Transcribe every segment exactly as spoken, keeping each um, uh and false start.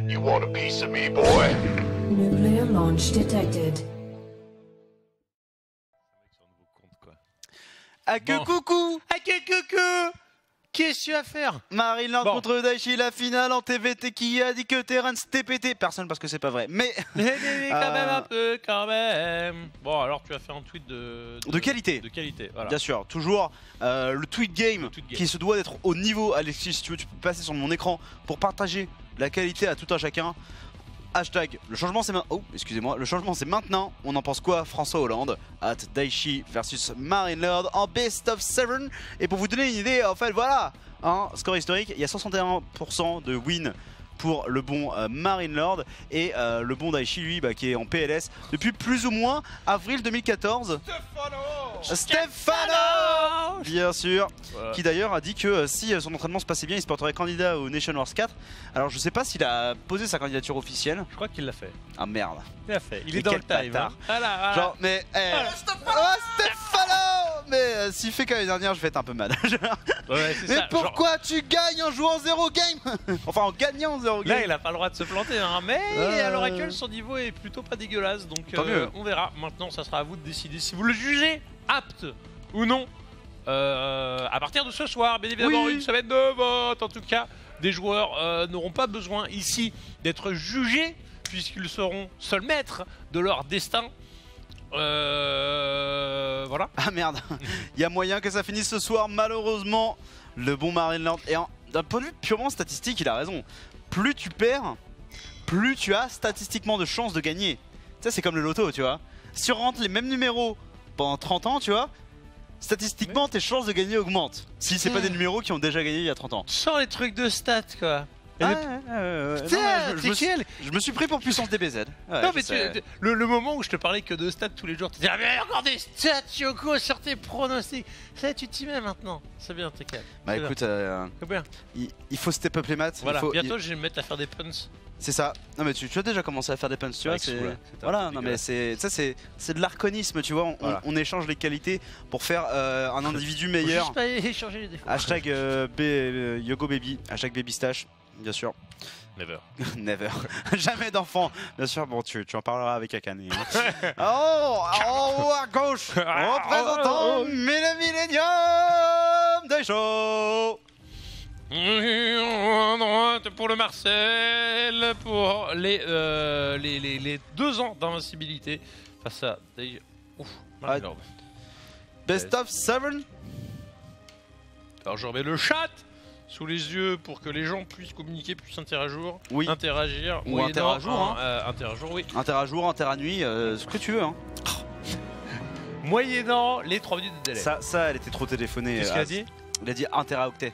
You want a piece of me, boy? Nuclear launch detected. Ah que Bon. coucou. Ah que coucou. Qu'est-ce que tu vas faire? Maryland Bon. contre Daichi, la finale en T V T. Qui a dit que Terrence T P T? Personne, parce que c'est pas vrai. Mais Mais, mais, mais quand Euh. même un peu, quand même. Bon, alors tu as fait un tweet de... De qualité. De qualité, voilà. bien sûr, toujours euh, le tweet game, Le tweet game. qui se doit d'être au niveau. Alexis, si tu veux, tu peux passer sur mon écran pour partager la qualité à tout un chacun. Hashtag, le changement c'est maintenant. Oh, excusez-moi, le changement c'est maintenant. On en pense quoi, François Hollande? At Daichi versus Marinelord en best of seven. Et pour vous donner une idée, en fait, voilà, un score historique. Il y a soixante et un pour cent de win pour le bon euh, Marinelord et euh, le bon Daichi, lui, bah, qui est en P L S depuis plus ou moins avril deux mille quatorze. Stefano, bien sûr, Voilà. qui d'ailleurs a dit que euh, si euh, son entraînement se passait bien, il se porterait candidat au Nation Wars quatre. Alors je sais pas s'il a posé sa candidature officielle. Je crois qu'il l'a fait. Ah merde. Il l'a fait. Il Et est dans quel le time. bâtard. Hein. Voilà, voilà. Genre, mais. Eh, Voilà. oh, Stefano. Mais euh, s'il fait qu'à l'année dernière, je vais être un peu mal. Ouais, c'est mais ça. pourquoi tu gagnes en jouant zéro game? Enfin, en gagnant zéro Genre, game. là, il a pas le droit de se planter, hein, mais Euh. à l'heure actuelle, son niveau est plutôt pas dégueulasse. Donc, Tant mieux. on verra. Maintenant, ça sera à vous de décider si vous le jugez apte ou non. Euh, à partir de ce soir, bien évidemment, Oui. une semaine de vote. En tout cas, des joueurs euh, n'auront pas besoin ici d'être jugés, puisqu'ils seront seuls maîtres de leur destin. Euh, voilà. Ah merde, il y a moyen que ça finisse ce soir, malheureusement. Le bon Marinelord. Et en- d'un point de vue purement statistique, il a raison. Plus tu perds, plus tu as statistiquement de chances de gagner. Ça, c'est comme le loto, tu vois. Si on rentre les mêmes numéros pendant trente ans, tu vois, statistiquement, tes chances de gagner augmentent. Si c'est pas des numéros qui ont déjà gagné il y a trente ans. Sans les trucs de stats, quoi. Et Ah, le- ouais, ouais, ouais, ouais. Putain, Non, mais je, je t'es me suis, quel je me suis pris pour puissance D B Z. Ouais, non je mais sais. tu, le, le moment où je te parlais que de stats tous les jours, tu disais ah mais encore des stats Yoko sur tes pronostics. Ça tu t'y mets maintenant. C'est bien, t'es calme. Bah C'est écoute, euh, C'est bien. il, il faut step up les maths. Voilà, il faut, bientôt je vais me mettre à faire des puns. C'est ça. Non mais tu, tu as déjà commencé à faire des punts, tu vois. Avec c'est- Soul, c'était un Voilà, peu non mais dégueulasse. c'est ça, c'est c'est de l'arconisme, tu vois. On, Voilà. on échange les qualités pour faire euh, un individu Faut meilleur. juste pas échanger les défauts. Hashtag euh, B- euh, Yogo Baby, hashtag Baby Stache, bien sûr. Never. Never. Jamais d'enfant. Bien sûr, bon, tu, tu en parleras avec Akane. hein. oh, en haut à gauche, représentant le Millennium des shows. À droite pour le Marcel, pour les, euh, les, les, les deux ans d'invincibilité face à des... Ouf, Marinelord. Best of seven. Alors je remets le chat sous les yeux pour que les gens puissent communiquer, puissent interagir. Oui. Interagir. Ou moyennant interajour, un- hein. euh, interagir, oui. Inter à jour, inter à nuit, euh, ce que tu veux. Hein. Moyennant les trois minutes de délai. Ça, ça, elle était trop téléphonée. Qu'est-ce euh, qu'elle a As. dit? Il a dit un téraoctet.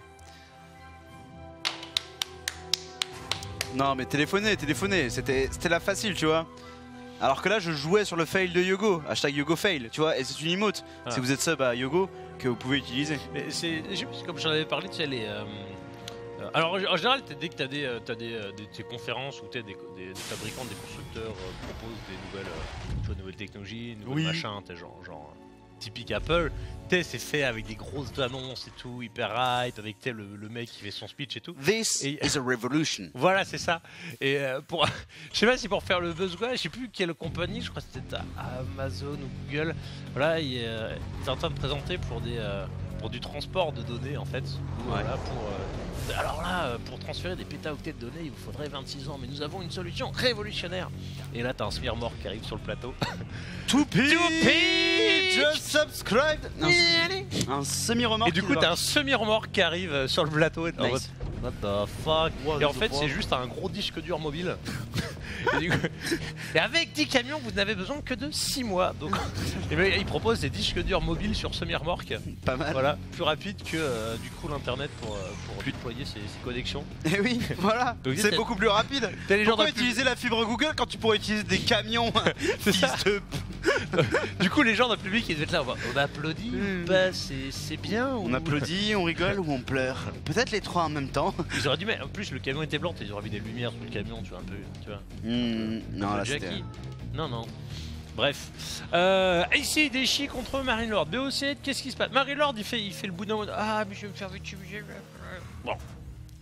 Non mais téléphoner, téléphoner, c'était c'était la facile, tu vois. Alors que là je jouais sur le fail de Yogo, hashtag Yogo fail, tu vois, et c'est une emote. Ah. Si vous êtes sub à Yogo, que vous pouvez utiliser. Mais c'est, je sais plus, comme j'en avais parlé, tu sais, les... euh, euh, alors en général, t'as- dès que tu as des, euh, t'as des, euh, des, des conférences où t'as des, des, des fabricants, des constructeurs euh, proposent des nouvelles, euh, tu vois, nouvelles technologies, nouvelles Oui. machins, t'es genre, genre euh, typique Apple, t'es c'est fait avec des grosses annonces et tout, hyper hype, avec t'es, le, le mec qui fait son speech et tout. This Et- is a revolution. Voilà, c'est ça. Et euh, pour, je sais pas si pour faire le buzz ou quoi, je sais plus quelle compagnie, je crois que c'était Amazon ou Google. Voilà, il est, euh, il est en train de présenter pour des, euh, pour du transport de données en fait. Voilà, pour, euh, alors là, euh, pour transférer des pétaoctets de données, il vous faudrait vingt-six ans, mais nous avons une solution révolutionnaire. Et là, t'as un smear mort qui arrive sur le plateau. To pitch, pitch. just subscribe. Un, un semi-remorque. Et du coup, t'as un semi-remorque qui arrive euh, sur le plateau. Et t'es en Nice. mode, what the fuck. What Et en the fait, fuck. c'est juste un gros disque dur mobile. et, du coup- et avec dix camions, vous n'avez besoin que de six mois. Donc, et ben, il propose des disques durs mobiles sur semi-remorque. pas mal. Voilà, plus rapide que euh, du coup l'internet pour, euh, pour déployer ses, ses connexions. Et oui, voilà, Donc, c'est t'as- beaucoup plus rapide. T'as les gens Pourquoi dans le pub- utiliser la fibre Google quand tu pourrais utiliser des camions? C'est ça. Fils de... Du coup, les gens dans le public, ils devaient être là. On, va- on applaudit Hmm. ou pas? C'est c'est bien ou... On applaudit, on rigole ou on pleure? Peut-être les trois en même temps. Ils auraient dû mettre. En plus, le camion était blanc, ils auraient mis des lumières sur le camion, tu vois, un peu. Tu vois. Hmm, non, là Jackie. c'était... Non, non. Bref. Euh, ici, Daichi contre Marinelord. B O C, qu'est-ce qui se passe? Marinelord, il fait, il fait le bout d'un mode. Ah, mais je vais me faire vite. Bon.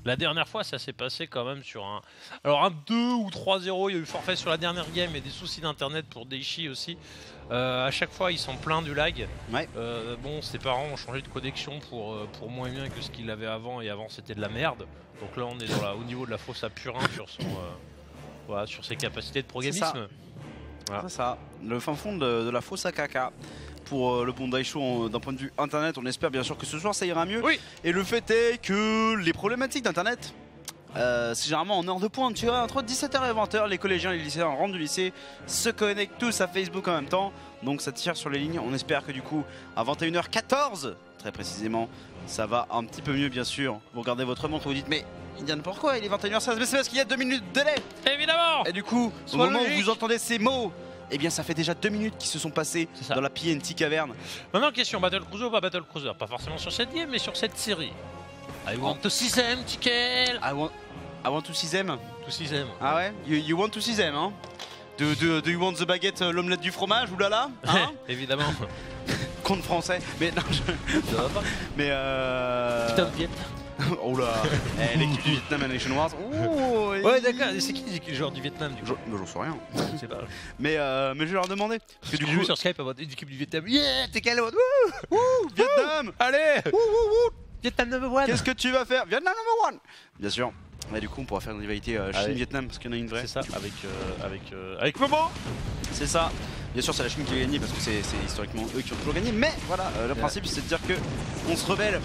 La dernière fois, ça s'est passé quand même sur un... Alors un deux ou trois zéro, il y a eu forfait sur la dernière game et des soucis d'internet pour Daichi aussi. Euh, à chaque fois, ils sont pleins du lag. Ouais. Euh, bon, ses parents ont changé de connexion pour, euh, pour moins bien que ce qu'il avait avant, et avant c'était de la merde. Donc là, on est dans la, au niveau de la fosse à Purin sur, son, euh, voilà, sur ses capacités de pro-gamisme. Voilà. C'est ça, le fin fond de, de la fosse à caca. Pour euh, le bon Daisho d'un point de vue internet, on espère bien sûr que ce soir ça ira mieux. Oui. Et le fait est que les problématiques d'internet, euh, c'est généralement en heure de pointe, tu vois, entre dix-sept heures et vingt heures, les collégiens et les lycéens rentrent du lycée, se connectent tous à Facebook en même temps, donc ça tire sur les lignes. On espère que du coup, à vingt et une heures quatorze, très précisément, ça va un petit peu mieux bien sûr. Vous regardez votre montre et vous dites, mais Indian, pourquoi il est vingt et une heures seize? Mais c'est parce qu'il y a deux minutes de délai. Évidemment. Et du coup, au Sois moment logique. où vous entendez ces mots, eh bien ça fait déjà deux minutes qui se sont passées dans la P N T caverne. Maintenant, question Battle Cruiser ou pas Battle Cruiser? Pas forcément sur cette game, mais sur cette série. I want to see them, Tikel. I want, I want to see them. To see them. Ah ouais, you, you want to see them, hein? Do, do, do you want the baguette, euh, l'omelette du fromage, oulala, hein? Évidemment. Compte français. Mais non, je... Ça va pas. Mais euh... Putain de Viet. Oh là. Eh, l'équipe du Vietnam à Nation Wars. Oh, Ouais, d'accord. Et c'est qui le joueur du Vietnam du coup? Je- J'en sais rien. Je sais pas. Mais, euh, mais je vais leur demander. Parce que du Du coup, coup, sur Skype, avoir une équipe du Vietnam. Yeah, t'es quel autre? Wouh, Vietnam. Allez. Wouh, wouh, wouh. Vietnam number one. Qu'est-ce que tu vas faire? Vietnam number one. Bien sûr. Et du coup, on pourra faire une rivalité euh, Allez. Chine-Vietnam parce qu'il y en a une vraie. C'est ça, avec euh, avec euh, avec Momo. C'est ça. Bien sûr, c'est la Chine qui va gagner parce que c'est c'est historiquement eux qui ont toujours gagné. Mais voilà, euh, le Ouais. principe c'est de dire que on se rebelle.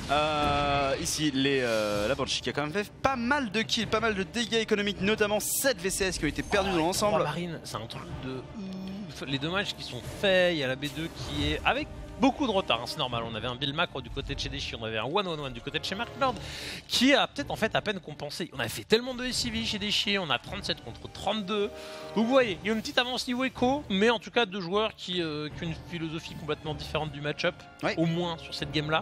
Euh, ici, les, euh, la Banshee qui a quand même fait pas mal de kills, pas mal de dégâts économiques, notamment sept V C S qui ont été perdus dans l'ensemble. Marine, c'est un truc de ouf. Les dommages qui sont faits, il y a la B deux qui est avec beaucoup de retard, hein, c'est normal. On avait un Bill Macro du côté de chez Daichi, on avait un one one one du côté de chez Markland qui a peut-être en fait à peine compensé. On a fait tellement de S C V chez Daichi, on a trente-sept contre trente-deux. Donc vous voyez, il y a une petite avance niveau écho, mais en tout cas deux joueurs qui, euh, qui ont une philosophie complètement différente du match-up, Ouais. au moins sur cette game là.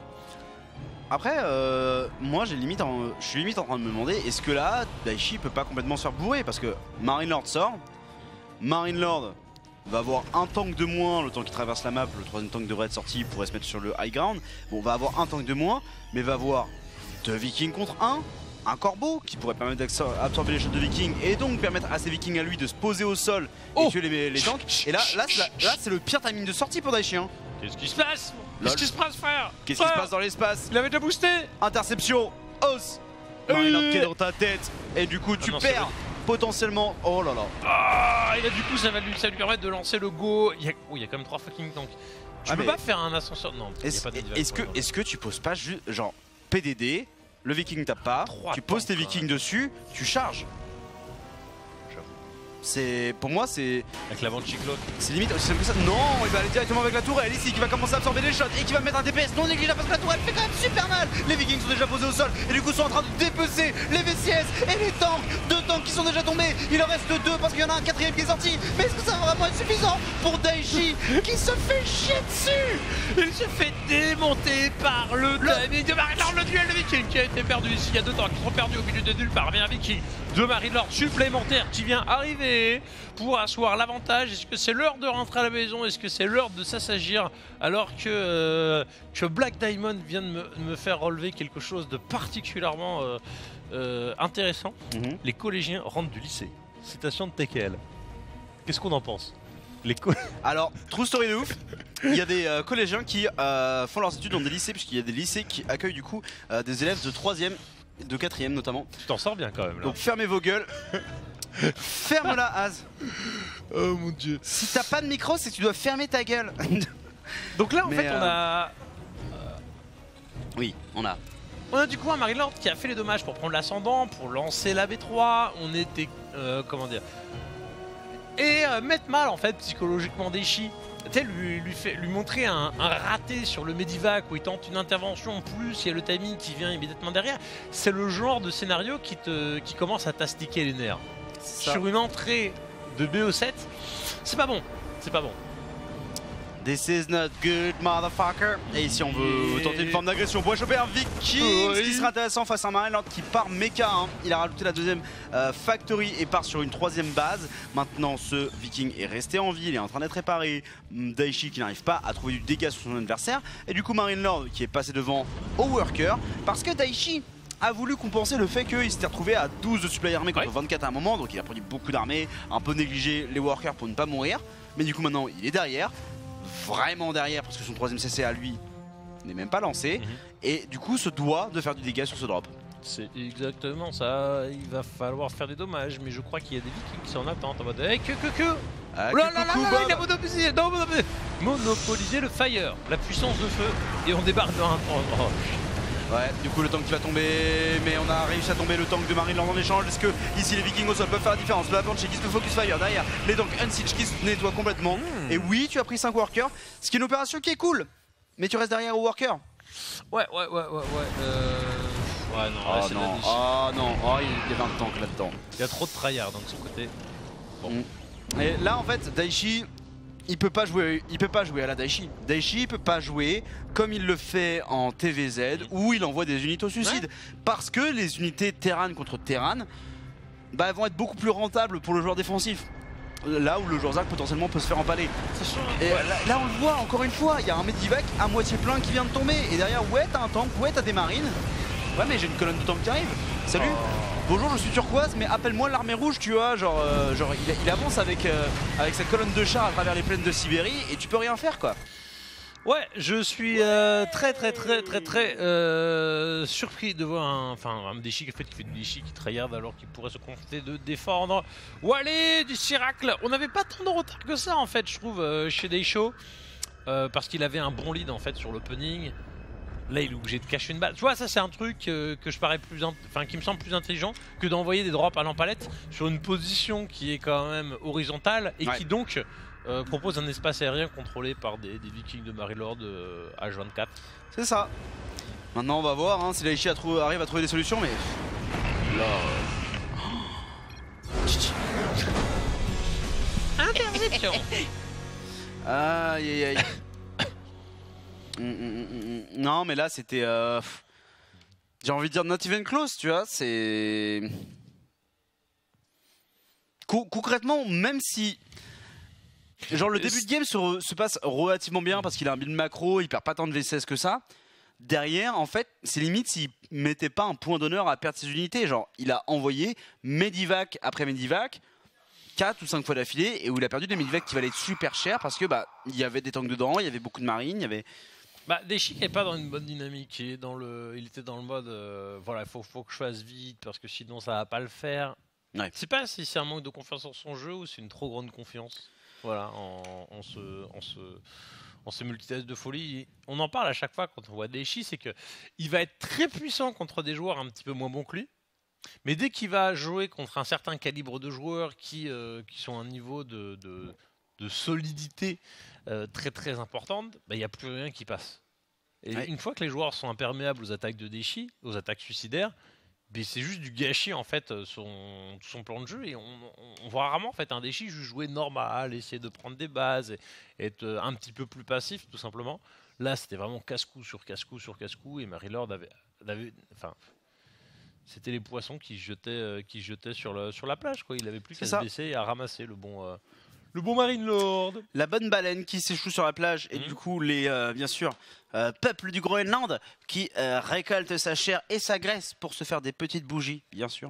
Après, euh, moi j'ai limite en- je suis limite en train de me demander est-ce que là, Daichi peut pas complètement se faire bourrer parce que Marine Lord sort, Marine Lord va avoir un tank de moins le temps qu'il traverse la map, le troisième tank devrait être sorti, il pourrait se mettre sur le high ground. Bon, on va avoir un tank de moins, mais va avoir deux vikings contre un, un corbeau qui pourrait permettre d'absorber les shots de vikings et donc permettre à ces vikings à lui de se poser au sol Oh. et tuer les, les tanks. Et là, là, c'est la- là c'est le pire timing de sortie pour Daichi. Hein. Qu'est-ce qui se passe? Lol. Qu'est-ce qui se passe, frère? Qu'est-ce qui se Frère, passe dans l'espace? Il avait déjà boosté. Interception, os, Marine Lord qui est dans ta tête et du coup tu Ah non, c'est perds potentiellement. Oh là là. Ah, et là du coup ça va lui, ça lui permettre de lancer le go. Il y a, oh, il y a quand même trois fucking tanks. Tu Ah, peux mais- pas faire un ascenseur. Non, il y a Est-ce pas de divac, est-ce que, ouais, est-ce que tu poses pas juste genre P D D, le viking tape pas, Trois tu poses tes tanks, vikings ouais. dessus, tu charges. J'avoue. C'est pour moi c'est Avec la Banshee Cloak. c'est limite aussi simple que ça. Non, il va aller directement avec la tourelle ici qui va commencer à absorber les shots et qui va mettre un D P S non négligeable parce que la tourelle fait quand même super mal. Les vikings sont déjà posés au sol et du coup sont en train de dépecer les V C S et les tanks. Deux tanks qui sont déjà tombés. Il en reste deux parce qu'il y en a un quatrième qui est sorti. Mais est-ce que ça va vraiment être suffisant pour Daichi qui se fait chier dessus? Il se fait démonter par le timing de Marine Lord, le duel de Viking qui a été perdu ici. Il y a deux tanks qui sont perdus au milieu de nulle part. Bien un Viking de Marine Lord supplémentaire qui vient arriver pour asseoir l'avantage. Est-ce que c'est l'heure de rentrer à la maison? Est-ce que c'est l'heure de s'assagir alors que, euh, que Black Diamond vient de me, me faire relever quelque chose de particulièrement euh, euh, intéressant? Mhm. Les collégiens rentrent du lycée. Citation de T K L. Qu'est-ce qu'on en pense? Les co- Alors, true story de ouf, il y a des euh, collégiens qui euh, font leurs études dans des lycées, puisqu'il y a des lycées qui accueillent du coup euh, des élèves de troisième, de quatrième notamment. Tu t'en sors bien quand même là. Donc fermez vos gueules. Ferme-la, Az. Oh mon dieu. Si t'as pas de micro, c'est que tu dois fermer ta gueule. Donc là en Mais, fait on euh, a Oui, on a. on a du coup un Marine Lord qui a fait les dommages pour prendre l'ascendant, pour lancer la B trois. On était euh, comment dire et euh, mettre mal en fait psychologiquement Daichi. Tu sais, lui, lui, fait, lui montrer un, un raté sur le Medivac où il tente une intervention en plus, il y a le timing qui vient immédiatement derrière. C'est le genre de scénario qui, te, qui commence à t'astiquer les nerfs. Ça. Sur une entrée de B O sept, c'est pas bon, c'est pas bon. This is not good, motherfucker. Et ici, on veut Et- tenter une forme d'agression. On pourrait choper un Viking, Oui. ce qui serait intéressant face à un Marine Lord qui part méca. Hein. Il a rajouté la deuxième euh, factory et part sur une troisième base. Maintenant, ce Viking est resté en vie, il est en train d'être réparé. Daichi qui n'arrive pas à trouver du dégât sur son adversaire. Et du coup, Marine Lord qui est passé devant au worker. Parce que Daichi a voulu compenser le fait qu'il s'était retrouvé à douze de supply armée contre Ouais. vingt-quatre à un moment, donc il a produit beaucoup d'armées, un peu négligé les workers pour ne pas mourir. Mais du coup maintenant il est derrière, vraiment derrière parce que son troisième C C à lui n'est même pas lancé. Mhm. Et du coup se doit de faire du dégât sur ce drop. C'est exactement ça, il va falloir faire des dommages, mais je crois qu'il y a des vikings qui sont en attente en mode hey, que que que Ah, Oh là là là coucou, là, Bob. il a monopolisé, non, monopolisé, monopolisé le fire, la puissance de feu, et on débarque dans un... Oh, oh. Ouais, du coup le tank qui va tomber, mais on a réussi à tomber le tank de Marineland en échange. Est-ce que ici les Vikings au sol peuvent faire la différence? Le Avalanche qui se focus fire derrière, les tanks Unsiege qui se nettoient complètement. Mmh. Et oui, tu as pris cinq workers, ce qui est une opération qui est cool, mais tu restes derrière aux workers. Ouais, ouais, ouais, ouais, ouais, euh... Ouais, non, là, Oh c'est de la non, niche. oh non, oh il y avait un tank là-dedans. Il y a trop de tryhard de son côté. Et là en fait Daichi il peut pas jouer, il peut pas jouer à la Daichi. Daichi il peut pas jouer comme il le fait en T V Z où il envoie des unités au suicide. Parce que les unités Terran contre Terran bah, elles vont être beaucoup plus rentables pour le joueur défensif. Là où le joueur Zerg potentiellement peut se faire empaler. C'est sûr. Et là, là, on le voit encore une fois, il y a un Medivac à moitié plein qui vient de tomber. Et derrière ouais t'as un tank, ouais t'as des marines. Ouais mais j'ai une colonne de tank qui arrive. Salut. Bonjour, je suis turquoise, mais appelle-moi l'armée rouge, tu vois. Genre, euh, genre il, il avance avec, euh, avec sa colonne de chars à travers les plaines de Sibérie et tu peux rien faire quoi. Ouais, je suis euh, très très très très très euh, surpris de voir un, enfin, un Daichi qui fait, qui fait du Daichi qui tryhard alors qu'il pourrait se contenter de défendre. Ou aller du Cyracle. On n'avait pas tant de retard que ça en fait, je trouve, euh, chez Daisho. Euh, parce qu'il avait un bon lead en fait sur l'opening. Là, il est obligé de cacher une balle. Tu vois, ça c'est un truc euh, que je parais plus, enfin, qui me semble plus intelligent que d'envoyer des drops à l'empalette sur une position qui est quand même horizontale et Ouais. qui donc euh, propose un espace aérien contrôlé par des, des Vikings de Marilord euh, H vingt-quatre. C'est ça. Maintenant on va voir hein, si Daichi a trou- arrive à trouver des solutions, mais là. Interception. Aïe aïe aïe. Mm, mm, mm, mm. Non mais là c'était euh... j'ai envie de dire not even close, tu vois, c'est Co- concrètement même si genre le début de game se, se passe relativement bien parce qu'il a un build macro, il perd pas tant de V C S que ça. Derrière en fait c'est limite s'il mettait pas un point d'honneur à perdre ses unités, genre il a envoyé Medivac après Medivac quatre ou cinq fois d'affilée et où il a perdu des Medivac qui valaient super cher parce que bah il y avait des tanks dedans, il y avait beaucoup de marines, il y avait Bah, Daichi n'est pas dans une bonne dynamique. Il, est dans le... il était dans le mode euh, voilà, il faut, faut que je fasse vite parce que sinon ça va pas le faire. Ouais. Je sais pas si c'est un manque de confiance en son jeu ou c'est une trop grande confiance. Voilà, en, en ce, en ce, en ce multitâche de folie. On en parle à chaque fois quand on voit Daichi, c'est que il va être très puissant contre des joueurs un petit peu moins bons que lui. Mais dès qu'il va jouer contre un certain calibre de joueurs qui, euh, qui sont à un niveau de, de, de solidité euh, très très importante, il n'y a plus rien qui passe. Et Ouais. une fois que les joueurs sont imperméables aux attaques de Daichi, aux attaques suicidaires, ben c'est juste du gâchis en fait son, son plan de jeu et on, on, on voit rarement en fait un Daichi juste jouer normal, essayer de prendre des bases et, et être un petit peu plus passif tout simplement. Là c'était vraiment casse-cou sur casse-cou sur casse-cou et Marilord avait, avait enfin c'était les poissons qui jetaient, euh, qui jetaient sur, le, sur la plage quoi. Il avait plus C'est qu'à se ça. baisser et à ramasser le bon, euh, le bon Marine Lord. la bonne baleine qui s'échoue sur la plage et Mhm. du coup les euh, bien sûr euh, peuples du Groenland qui euh, récoltent sa chair et sa graisse pour se faire des petites bougies bien sûr.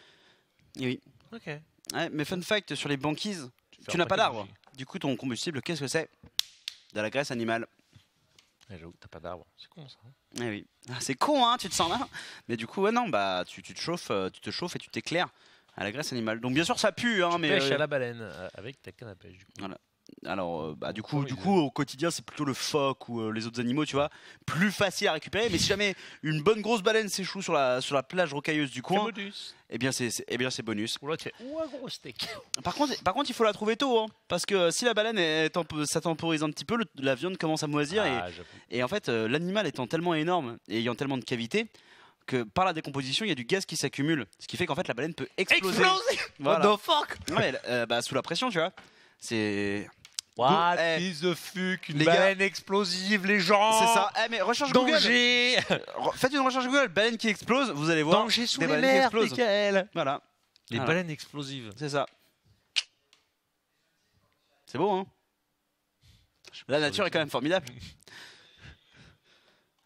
Et oui. Ok. Ouais, mais fun fact sur les banquises, Faire tu n'as un pas paquet de d'arbre. bougies. Du coup ton combustible qu'est-ce que c'est? De la graisse animale. Ouais, j'avoue, t'as pas d'arbre. C'est con ça. hein. Eh oui. Ah, c'est con hein, tu te sens là. Mais du coup ouais non bah tu, tu te chauffes, euh, tu te chauffes et tu t'éclaires à la graisse animale. Donc bien sûr ça pue hein, Tu mais pêches euh, à la baleine euh, avec ta canne à pêche du coup. Voilà. Alors, euh, bah, du coup, Oh, du il coup, au quotidien, c'est plutôt le phoque ou euh, les autres animaux, tu vois, plus facile à récupérer. Mais si jamais une bonne grosse baleine s'échoue sur la, sur la plage rocailleuse du coin, bonus. eh bien, c'est, c'est- eh bien, c'est bonus. Ou là tu fais ou un gros steak. Par contre, par contre, il faut la trouver tôt, hein, parce que si la baleine est tempo- ça temporise un petit peu, le- la viande commence à moisir Ah, j'avoue. et, et en fait, euh, l'animal étant tellement énorme et ayant tellement de cavités que par la décomposition, il y a du gaz qui s'accumule, ce qui fait qu'en fait, la baleine peut exploser. Exploser. Voilà. What the fuck? Ouais, euh, bah, sous la pression, tu vois. C'est What Eh, is the fuck? Une les gars, baleine explosive, les gens. c'est ça. Eh, mais recherche Google. Danger. Re- Faites une recherche Google, baleine qui explose, vous allez voir. Danger sous des les baleines qui mers, explosent. Michael. Voilà, Les Voilà. baleines explosives. c'est ça. C'est beau, hein. La nature est quand même formidable.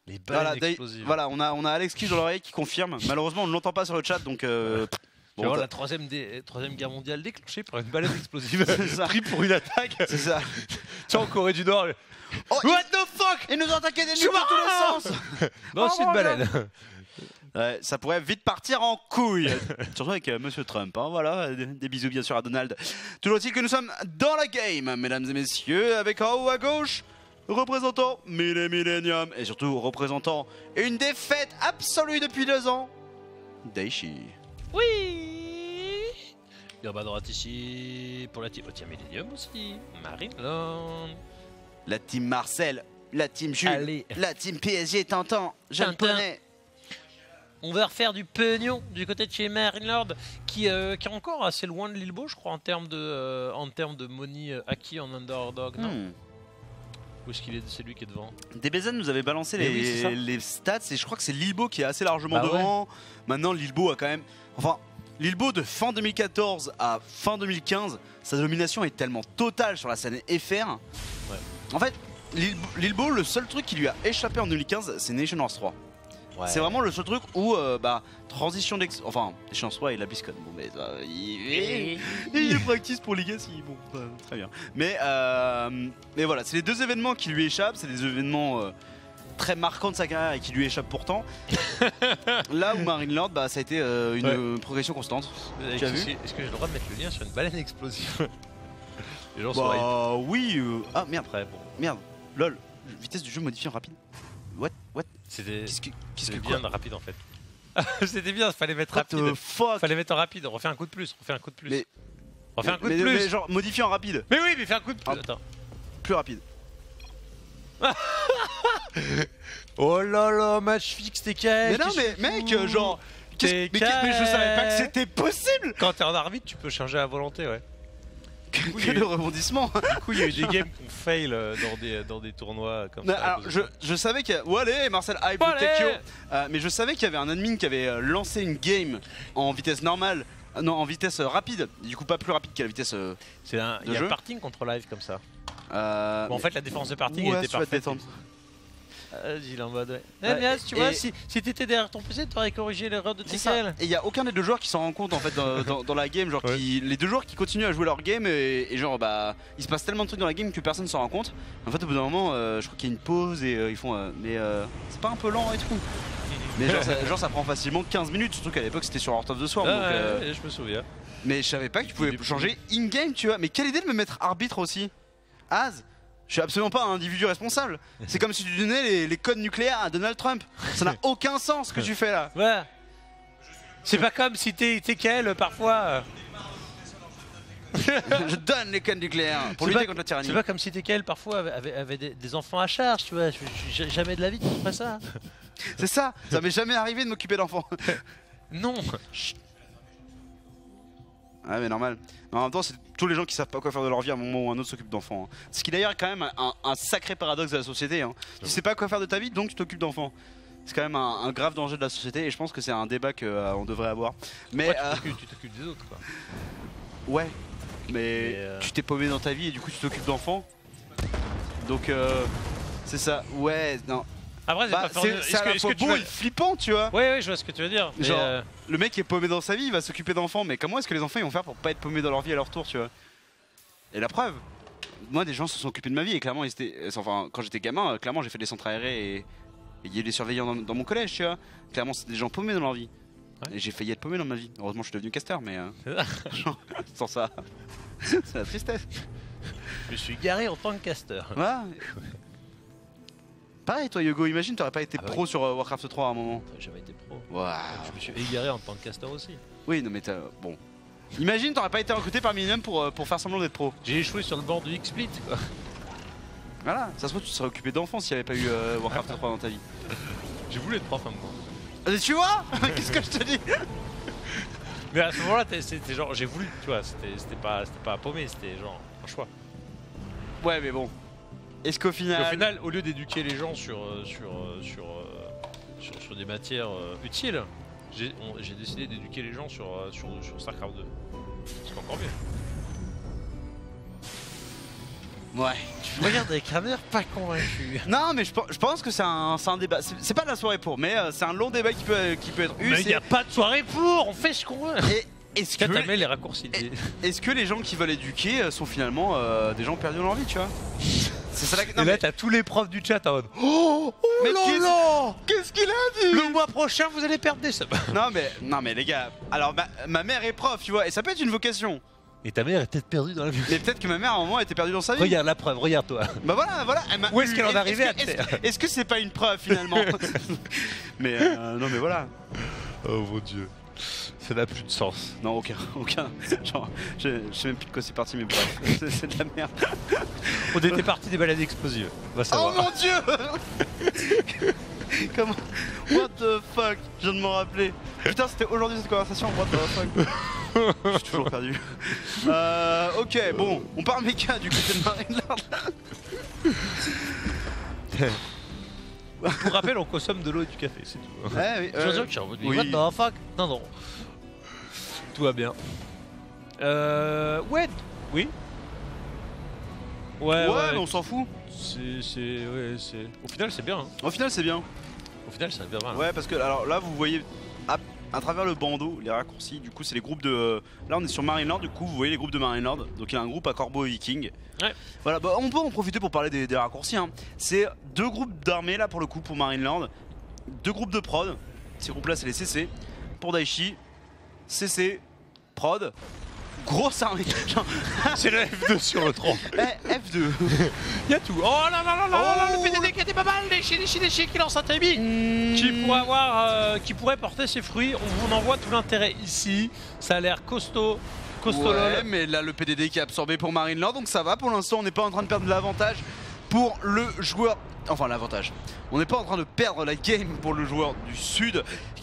Les balles Voilà, Dai- explosives. voilà, on a, on a Alex Kish dans l'oreille qui confirme. Malheureusement, on ne l'entend pas sur le chat, donc. Euh, Tu bon, vois, t'as- la troisième, dé- troisième guerre mondiale déclenchée par une balade explosive C'est ça. pris pour une attaque. c'est ça. Tu sais, en Corée du Nord. Oh, What the fuck? ils nous ont attaqué des nuits Chouba dans tous les sens. Non, Oh, c'est une mon balade. Ouais, ça pourrait vite partir en couille. Surtout avec euh, Monsieur Trump. Hein, voilà, des, des bisous bien sûr à Donald. Toujours est-il que nous sommes dans la game, mesdames et messieurs, avec en haut à gauche, représentant Mille Millennium et surtout représentant une défaite absolue depuis deux ans, Daichi. Oui. Urban droite ici pour la team. Oh, tiens, Millennium aussi. Marineland. La team Marcel, la team Jules, Allez. la team P S G Tintin, Tintin. japonais. On va refaire du pognon du côté de chez Marineland qui, euh, qui est encore assez loin de Lilbo, je crois, en termes de, euh, en termes de money euh, acquis en underdog. Non Hmm. Où est-ce qu'il est? C'est lui qui est devant. D B Z nous avait balancé Mais les, oui, c'est ça. les stats et je crois que c'est Lilbo qui est assez largement Bah devant. Maintenant Lilbo a quand même... Enfin, Lilbo de fin deux mille quatorze à fin deux mille quinze, sa domination est tellement totale sur la scène F R. Ouais. En fait, Lilbo, Lilbo, le seul truc qui lui a échappé en deux mille quinze, c'est Nation Wars trois. Ouais. C'est vraiment le seul truc où, euh, bah, transition d'ex... Enfin, Nation Wars trois et la BlizzCon. Bon, mais euh, il... il est practice pour Legacy, bon, bah, très bien. Mais, euh, mais voilà, c'est les deux événements qui lui échappent, c'est des événements euh, très marquants de sa carrière et qui lui échappent pourtant. Là où Marineland, bah, ça a été euh, une Ouais. euh, progression constante. Est-ce Tu as que, vu est-ce que j'ai le droit de mettre le lien sur une baleine explosive? Les gens sont hype. Bah oui, euh, ah merde, Après, bon. merde, lol, vitesse du jeu modifiée en rapide. What, what, C'était qu'est-ce que, qu'est-ce que c'était quoi bien rapide en fait. C'était bien, fallait mettre What rapide. the fuck Fallait mettre en rapide, on refait un coup de plus, on refait un coup de plus. Mais- on refait un coup mais, de plus. mais genre modifié en rapide, Mais oui, mais fais un coup de plus. Ah. Attends. plus rapide. Oh là là, match fixe, t'es Mais calme. non mais mec, euh, genre, qu'est-ce- T'es mais, qu'est- mais je savais pas que calme. c'était possible. Quand t'es en arbitre, tu peux changer à volonté, ouais. Oui, Quel rebondissement. Du coup, il y a eu des games qu'on fail euh, dans des, dans des tournois comme Non, ça. à alors, cause de je, ça. je savais qu'il y a... Ouais, allez, Marcel Hype, Allez. Tekio. Euh, mais je savais qu'il y avait un admin qui avait euh, lancé une game en vitesse normale, euh, non, en vitesse euh, rapide, du coup pas plus rapide qu'à la vitesse... Euh, C'est un, il de y a jeu. le parting contre live comme ça. euh, Bon, en fait, la défense de parting ouais, était sur la parfaite. détente. Euh, il est en mode. Ouais. Eh, Ouais, Mias, tu vois, et- si, si t'étais derrière ton P C, t'aurais corrigé l'erreur de C'est ça. Tekel. Et il y a aucun des deux joueurs qui s'en rend compte en fait dans, dans- dans la game, genre Ouais. qui, les deux joueurs qui continuent à jouer leur game et, et genre bah il se passe tellement de trucs dans la game que personne s'en rend compte. En fait au bout d'un moment euh, je crois qu'il y a une pause et euh, ils font euh, mais euh, c'est pas un peu lent et tout. Mais genre ça, genre ça prend facilement quinze minutes, surtout qu'à l'époque c'était sur Heart of the Swarm. Ah, donc, euh, ouais, je me souviens. mais je savais pas que tu pouvais Il est- changer in-game tu vois. Mais quelle idée de me mettre arbitre aussi. Az, je suis absolument pas un individu responsable. C'est comme si tu donnais les, les codes nucléaires à Donald Trump. Ça n'a aucun sens ce que tu fais là. Ouais. C'est pas comme si t'es Tekel parfois. Je donne les codes nucléaires pour C'est lutter pas- contre la tyrannie. C'est pas comme si Tekel parfois avait, avait- avait des, des enfants à charge, tu vois. Je- je- jamais de la vie tu ferais ça. C'est ça, ça m'est jamais arrivé de m'occuper d'enfants. Non. Ouais mais normal. Mais en même temps c'est tous les gens qui savent pas quoi faire de leur vie à un moment ou un autre s'occupent d'enfants. hein. Ce qui d'ailleurs est quand même un, un sacré paradoxe de la société. Hein. Tu sais pas quoi faire de ta vie donc tu t'occupes d'enfants. C'est quand même un, un grave danger de la société et je pense que c'est un débat qu'on devrait avoir. Mais Ouais, tu euh, t'occupes- tu t'occupes des autres quoi. ouais, mais, Mais, euh, tu t'es paumé dans ta vie et du coup tu t'occupes d'enfants. Donc euh, c'est ça. Ouais, non. Après, c'est Bah, pas faire c'est de- c'est est-ce à que- la est-ce fois que tu beau vas- et flippant tu vois. Ouais, ouais, je vois ce que tu veux dire. Mais, Genre- euh, Le mec qui est paumé dans sa vie, il va s'occuper d'enfants, mais comment est-ce que les enfants ils vont faire pour pas être paumés dans leur vie à leur tour, tu vois? Et la preuve, moi des gens se sont occupés de ma vie et clairement ils étaient, enfin quand j'étais gamin, euh, clairement j'ai fait des centres aérés et et il y a des surveillants dans, dans mon collège, tu vois. Clairement c'est des gens paumés dans leur vie. Ouais. Et j'ai failli être paumé dans ma vie. Heureusement je suis devenu caster, mais euh, C'est ça. genre, sans ça, c'est la tristesse. je me suis garé en tant que caster. Voilà. Pareil toi Yogo, imagine t'aurais pas été Ah bah pro oui. sur euh, Warcraft trois à un moment. Enfin, J'avais été pro. Waouh. Je me suis égaré en tant que caster aussi. Oui non mais t'as, bon. Imagine t'aurais pas été recruté par Millennium pour, euh, pour faire semblant d'être pro. J'ai échoué sur le bord du X-Split quoi. Voilà, ça se trouve tu te serais occupé d'enfants s'il n'y avait pas eu euh, Warcraft trois dans ta vie. J'ai voulu être prof un moment. Euh, Tu vois qu'est-ce que je te dis? Mais à ce moment-là, t'es- c'était genre, j'ai voulu, tu vois, c'était c'était pas, c'était pas paumé, c'était genre un choix. Ouais mais bon. Est-ce qu'au Et final... au final, au lieu d'éduquer les gens sur, euh, sur, euh, sur, euh, sur, sur des matières euh, utiles, j'ai on- j'ai décidé d'éduquer les gens sur, euh, sur, sur StarCraft deux. C'est encore mieux. Ouais. Tu me regardes avec un air pas convaincu. Non, mais je, pe- je pense que c'est un, c'est un débat. C'est c'est pas de la soirée pour, mais euh, c'est un long débat qui peut, qui peut être eu. Mais il c'est- n'y a pas de soirée pour, on fait ce qu'on veut. Et est-ce que, Là, t'as mis les raccourcis. Et- est-ce que les gens qui veulent éduquer euh, sont finalement euh, des gens perdus dans leur vie, tu vois? C'est ça la... non, Et là, mais- t'as tous les profs du chat en mode Oh, oh Mais là qu'est-ce- là Qu'est-ce qu'il a dit? Le mois prochain, vous allez perdre des subs. Non mais, non mais les gars, alors ma, ma mère est prof, tu vois, et ça peut être une vocation. Et ta mère est peut-être perdue dans la vie. Mais peut-être que ma mère à un moment était perdue dans sa vie. Regarde la preuve, regarde-toi. Bah voilà, voilà. elle m'a Où est-ce eu. qu'elle en est arrivée à Est-ce que- te faire Est-ce que c'est pas une preuve finalement? Mais euh, non mais voilà. Oh mon dieu. Ça n'a plus de sens. Non aucun, aucun. Genre, je, je sais même plus de quoi c'est parti, mais bref, c'est c'est de la merde. On était parti des balades explosives. Va Oh savoir. mon dieu. Comment? What the fuck? Je viens de m'en rappeler. Putain, c'était aujourd'hui cette conversation. What the fuck? Je suis toujours perdu. Euh, ok, bon, on part méca du côté de Marinelord. Pour rappel, on consomme de l'eau et du café, c'est tout. Ouais, oui, Je euh, veux dire que je suis en mode, oui. What the fuck? Non, non. Tout va bien. Euh. Ouais. Oui. Ouais, ouais, ouais. mais on s'en fout. C'est. c'est- Ouais, c'est. Au final, c'est bien. Hein. Au final, c'est bien. Au final, c'est bien mal. Ouais, parce que alors là, vous voyez à, à travers le bandeau les raccourcis. Du coup, c'est les groupes de. Là, on est sur Marinelord. Du coup, vous voyez les groupes de Marinelord. Donc, il y a un groupe à Corbeau et Viking. Ouais. Voilà, bah, on peut en profiter pour parler des, des raccourcis. Hein. C'est deux groupes d'armées là pour le coup pour Marinelord. Deux groupes de prod. Ces groupes-là, c'est les C C. Pour Daichi, C C, prod. Grosse armée. Genre, C'est le F deux sur le tronc. eh, F deux. Il y a tout. Oh là là là là là là, Oh. le P D D qui était pas mal. Déchi, déchi, déchi, qui lance un timing. Qui pourrait avoir, euh, qui pourrait porter ses fruits. On vous en voit tout l'intérêt ici. Ça a l'air costaud, costaud Ouais, lol. mais là le P D D qui est absorbé pour Marinelord, donc ça va pour l'instant, on n'est pas en train de perdre de l'avantage pour le joueur. Enfin l'avantage. On n'est pas en train de perdre la game pour le joueur du sud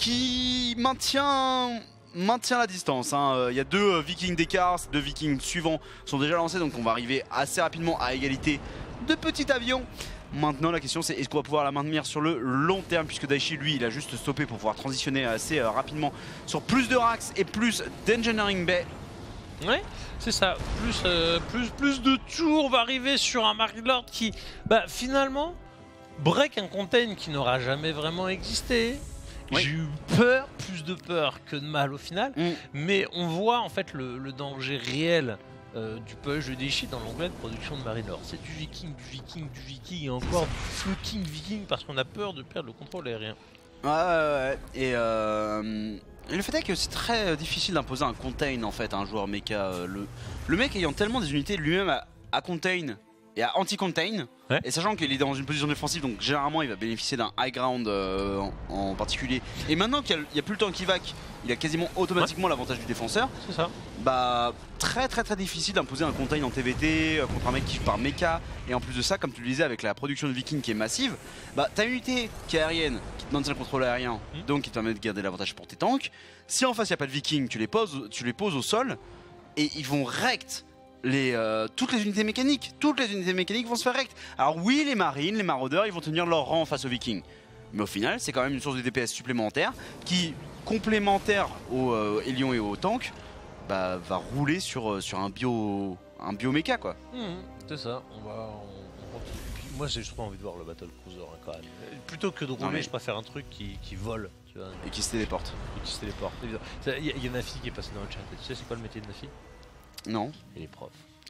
qui maintient maintient la distance. Hein. Il y a deux euh, Vikings d'écart, ces deux Vikings suivants sont déjà lancés, donc on va arriver assez rapidement à égalité de petits avions. Maintenant la question c'est est-ce qu'on va pouvoir la maintenir sur le long terme, puisque Daichi lui il a juste stoppé pour pouvoir transitionner assez euh, rapidement sur plus de racks et plus d'engineering bay. Ouais, c'est ça. Plus, euh, plus, plus de tours, on va arriver sur un Marinelord qui, bah, finalement, break un contain qui n'aura jamais vraiment existé. Oui. J'ai eu peur, plus de peur que de mal au final. Mm. Mais on voit en fait le, le danger réel euh, du push de Daichi dans l'onglet de production de Marinelord. C'est du viking, du viking, du viking et encore du fucking viking parce qu'on a peur de perdre le contrôle aérien. Ouais, ouais, ouais. Et, euh, et le fait est que c'est très difficile d'imposer un contain en fait à un joueur mecha. euh, Le, le mec ayant tellement des unités lui-même à, à contain et à anti-contain, Ouais. et sachant qu'il est dans une position défensive, donc généralement il va bénéficier d'un high ground euh, en, en particulier. Et maintenant qu'il n'y a, a plus le temps qui va, il a quasiment automatiquement l'avantage du défenseur. C'est ça. Bah très très très difficile d'imposer un contain en T V T euh, contre un mec qui joue par mecha. Et en plus de ça, comme tu le disais avec la production de Viking qui est massive, bah t'as une unité qui est aérienne, qui te maintient le contrôle aérien, Mm. donc qui te permet de garder l'avantage pour tes tanks. Si en face il n'y a pas de Viking, tu les poses, tu les poses au sol et ils vont rect les, euh, toutes les unités mécaniques. Toutes les unités mécaniques vont se faire rect. Alors oui, les marines, les maraudeurs, ils vont tenir leur rang face aux Vikings. Mais au final, c'est quand même une source de D P S supplémentaire qui, complémentaire aux euh, Hélions et aux tanks, bah, va rouler sur, euh, sur un bio un bioméca quoi. Mhm, c'est ça, on va. On, on continue. Puis moi j'ai juste pas envie de voir le Battle Cruiser hein, quand même. Euh, Plutôt que de rouler, mais- je préfère un truc qui, qui vole, tu vois, Et qui se téléporte. et qui se téléporte. évidemment. Ça, Il y, a- il y a Nafi qui est passé dans le chat. Et tu sais c'est quoi le métier de Nafi? Non. Il est prof.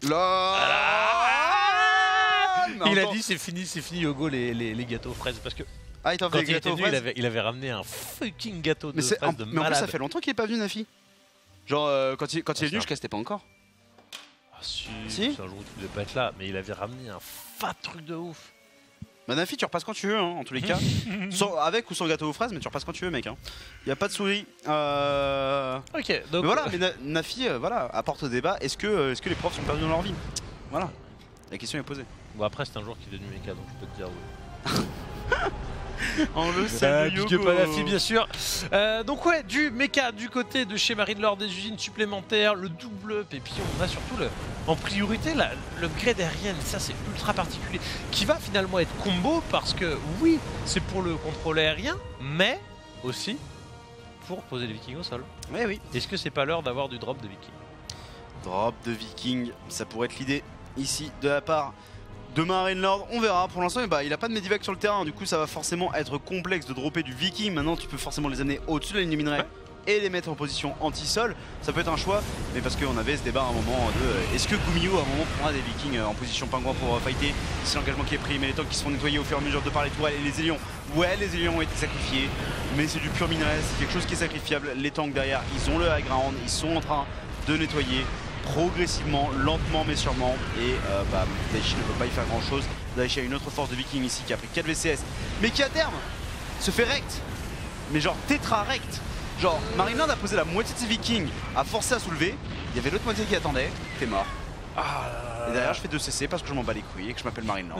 Là Mais en Il a temps- dit c'est fini, c'est fini Yogo les, les, les gâteaux aux fraises parce que Ah, il t'en quand fait il était gâteau aux venu il fraises. avait, il avait ramené un fucking gâteau de Mais, c'est- fraises en- de mais en plus malade. ça fait longtemps qu'il est pas venu Nafi. Genre euh, quand il, quand il est Ah, venu ça. je castais pas encore. Ah, si, Si c'est un jour où tu devais pas être là, mais il avait ramené un fat truc de ouf. Bah Nafi tu repasses quand tu veux hein, en tous les cas. Sans- avec ou sans gâteau aux fraises mais tu repasses quand tu veux mec hein. Y a pas de souris. Euh... Ok, Mais donc voilà, mais Na- Nafi euh, voilà, apporte au débat, est-ce que, euh, est-ce que les profs sont perdus dans leur vie? Voilà, la question est posée. bon, après c'est un jour qui est devenu méca donc je peux te dire oui. On le Ah, sait, big up à la fille, bien sûr. Euh, donc ouais, du méca du côté de chez Marinelord, des usines supplémentaires, le double up, et puis on a surtout le, en priorité la- l'upgrade aérienne, ça c'est ultra particulier, qui va finalement être combo parce que oui, c'est pour le contrôle aérien, mais aussi pour poser les vikings au sol. Oui, oui. Est-ce que c'est pas l'heure d'avoir du drop de vikings? Drop de Viking, ça pourrait être l'idée. ici de la part de Marine Lord. On verra. Pour l'instant, bah, il a pas de Medivac sur le terrain. Du coup, ça va forcément être complexe de dropper du Viking. Maintenant, tu peux forcément les amener au-dessus de la ligne de minerai. Ouais. Et les mettre en position anti-sol, ça peut être un choix, mais parce qu'on avait ce débat à un moment de euh, est-ce que Gumiho à un moment prendra des Vikings euh, en position pingouin pour euh, fighter. C'est l'engagement qui est pris, mais les tanks qui se font nettoyer au fur et à mesure de par les tourelles et les élions. Ouais, les élions ont été sacrifiés, mais c'est du pur minerai, c'est quelque chose qui est sacrifiable. Les tanks derrière, ils ont le high ground, ils sont en train de nettoyer progressivement, lentement mais sûrement, et euh, bah, Daichi ne peut pas y faire grand chose. Daichi a une autre force de Viking ici qui a pris quatre V C S, mais qui à terme se fait rect, mais genre tétra rect. Genre, Marineland a posé la moitié de ses Vikings, a forcé à soulever, il y avait l'autre moitié qui attendait, t'es mort. Ah, et derrière je fais deux C C parce que je m'en bats les couilles et que je m'appelle Marineland.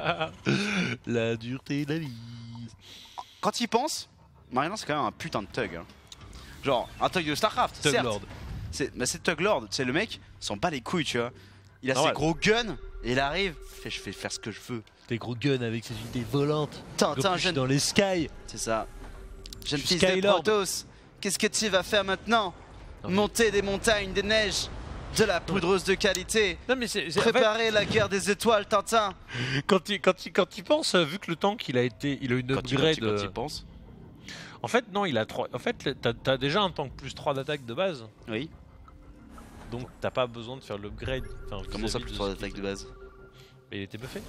La dureté de la vie. Quand il pense, Marineland c'est quand même un putain de thug. Hein. Genre, un thug de Starcraft, Thug certes. Lord. C'est bah, Thug Lord, c'est le mec, s'en bat les couilles, tu vois. Il a ah ses ouais. gros guns et il arrive, fait, je fais faire ce que je veux. Des gros guns avec ses unités volantes. Tintin, jeune... dans les skies. C'est ça. Jeune fils Sky de Lord. Protoss, qu'est-ce que tu vas faire maintenant? Non, Monter des montagnes, des neiges, de la poudreuse de qualité. Non mais c'est préparer en fait... la guerre des étoiles, Tintin. Quand tu quand il, quand il pense, vu que le tank il a été, il a une quand upgrade. Tu, quand, tu, quand il pense. En fait non, il a trois. En fait, t'as as déjà un tank plus trois d'attaque de base. Oui. Donc t'as pas besoin de faire l'upgrade. Enfin, comment ça plus trois d'attaque de base? Mais il était buffé.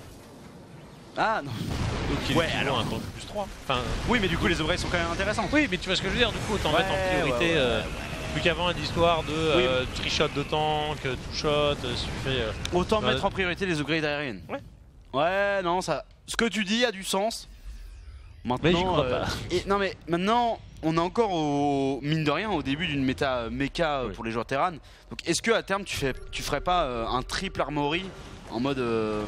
Ah non. Donc, ouais, alors un tank plus trois. Enfin, oui, mais du coup les upgrades sont quand même intéressantes. Oui, mais tu vois ce que je veux dire. Du coup, autant ouais, mettre en priorité. Ouais, ouais, euh, ouais, ouais. Plus qu'avant l'histoire de oui. euh, trichot de tank, two shot, euh, si tu fais. Euh, autant bah, mettre en priorité les upgrades aériennes. Ouais. Ouais, non, ça. Ce que tu dis a du sens. Maintenant. Mais j'y crois euh, pas. Et, non, mais maintenant, on est encore au mine de rien au début d'une méta euh, méca oui. pour les joueurs Terran. Donc, est-ce que à terme tu fais, tu ferais pas euh, un triple armory en mode. Euh,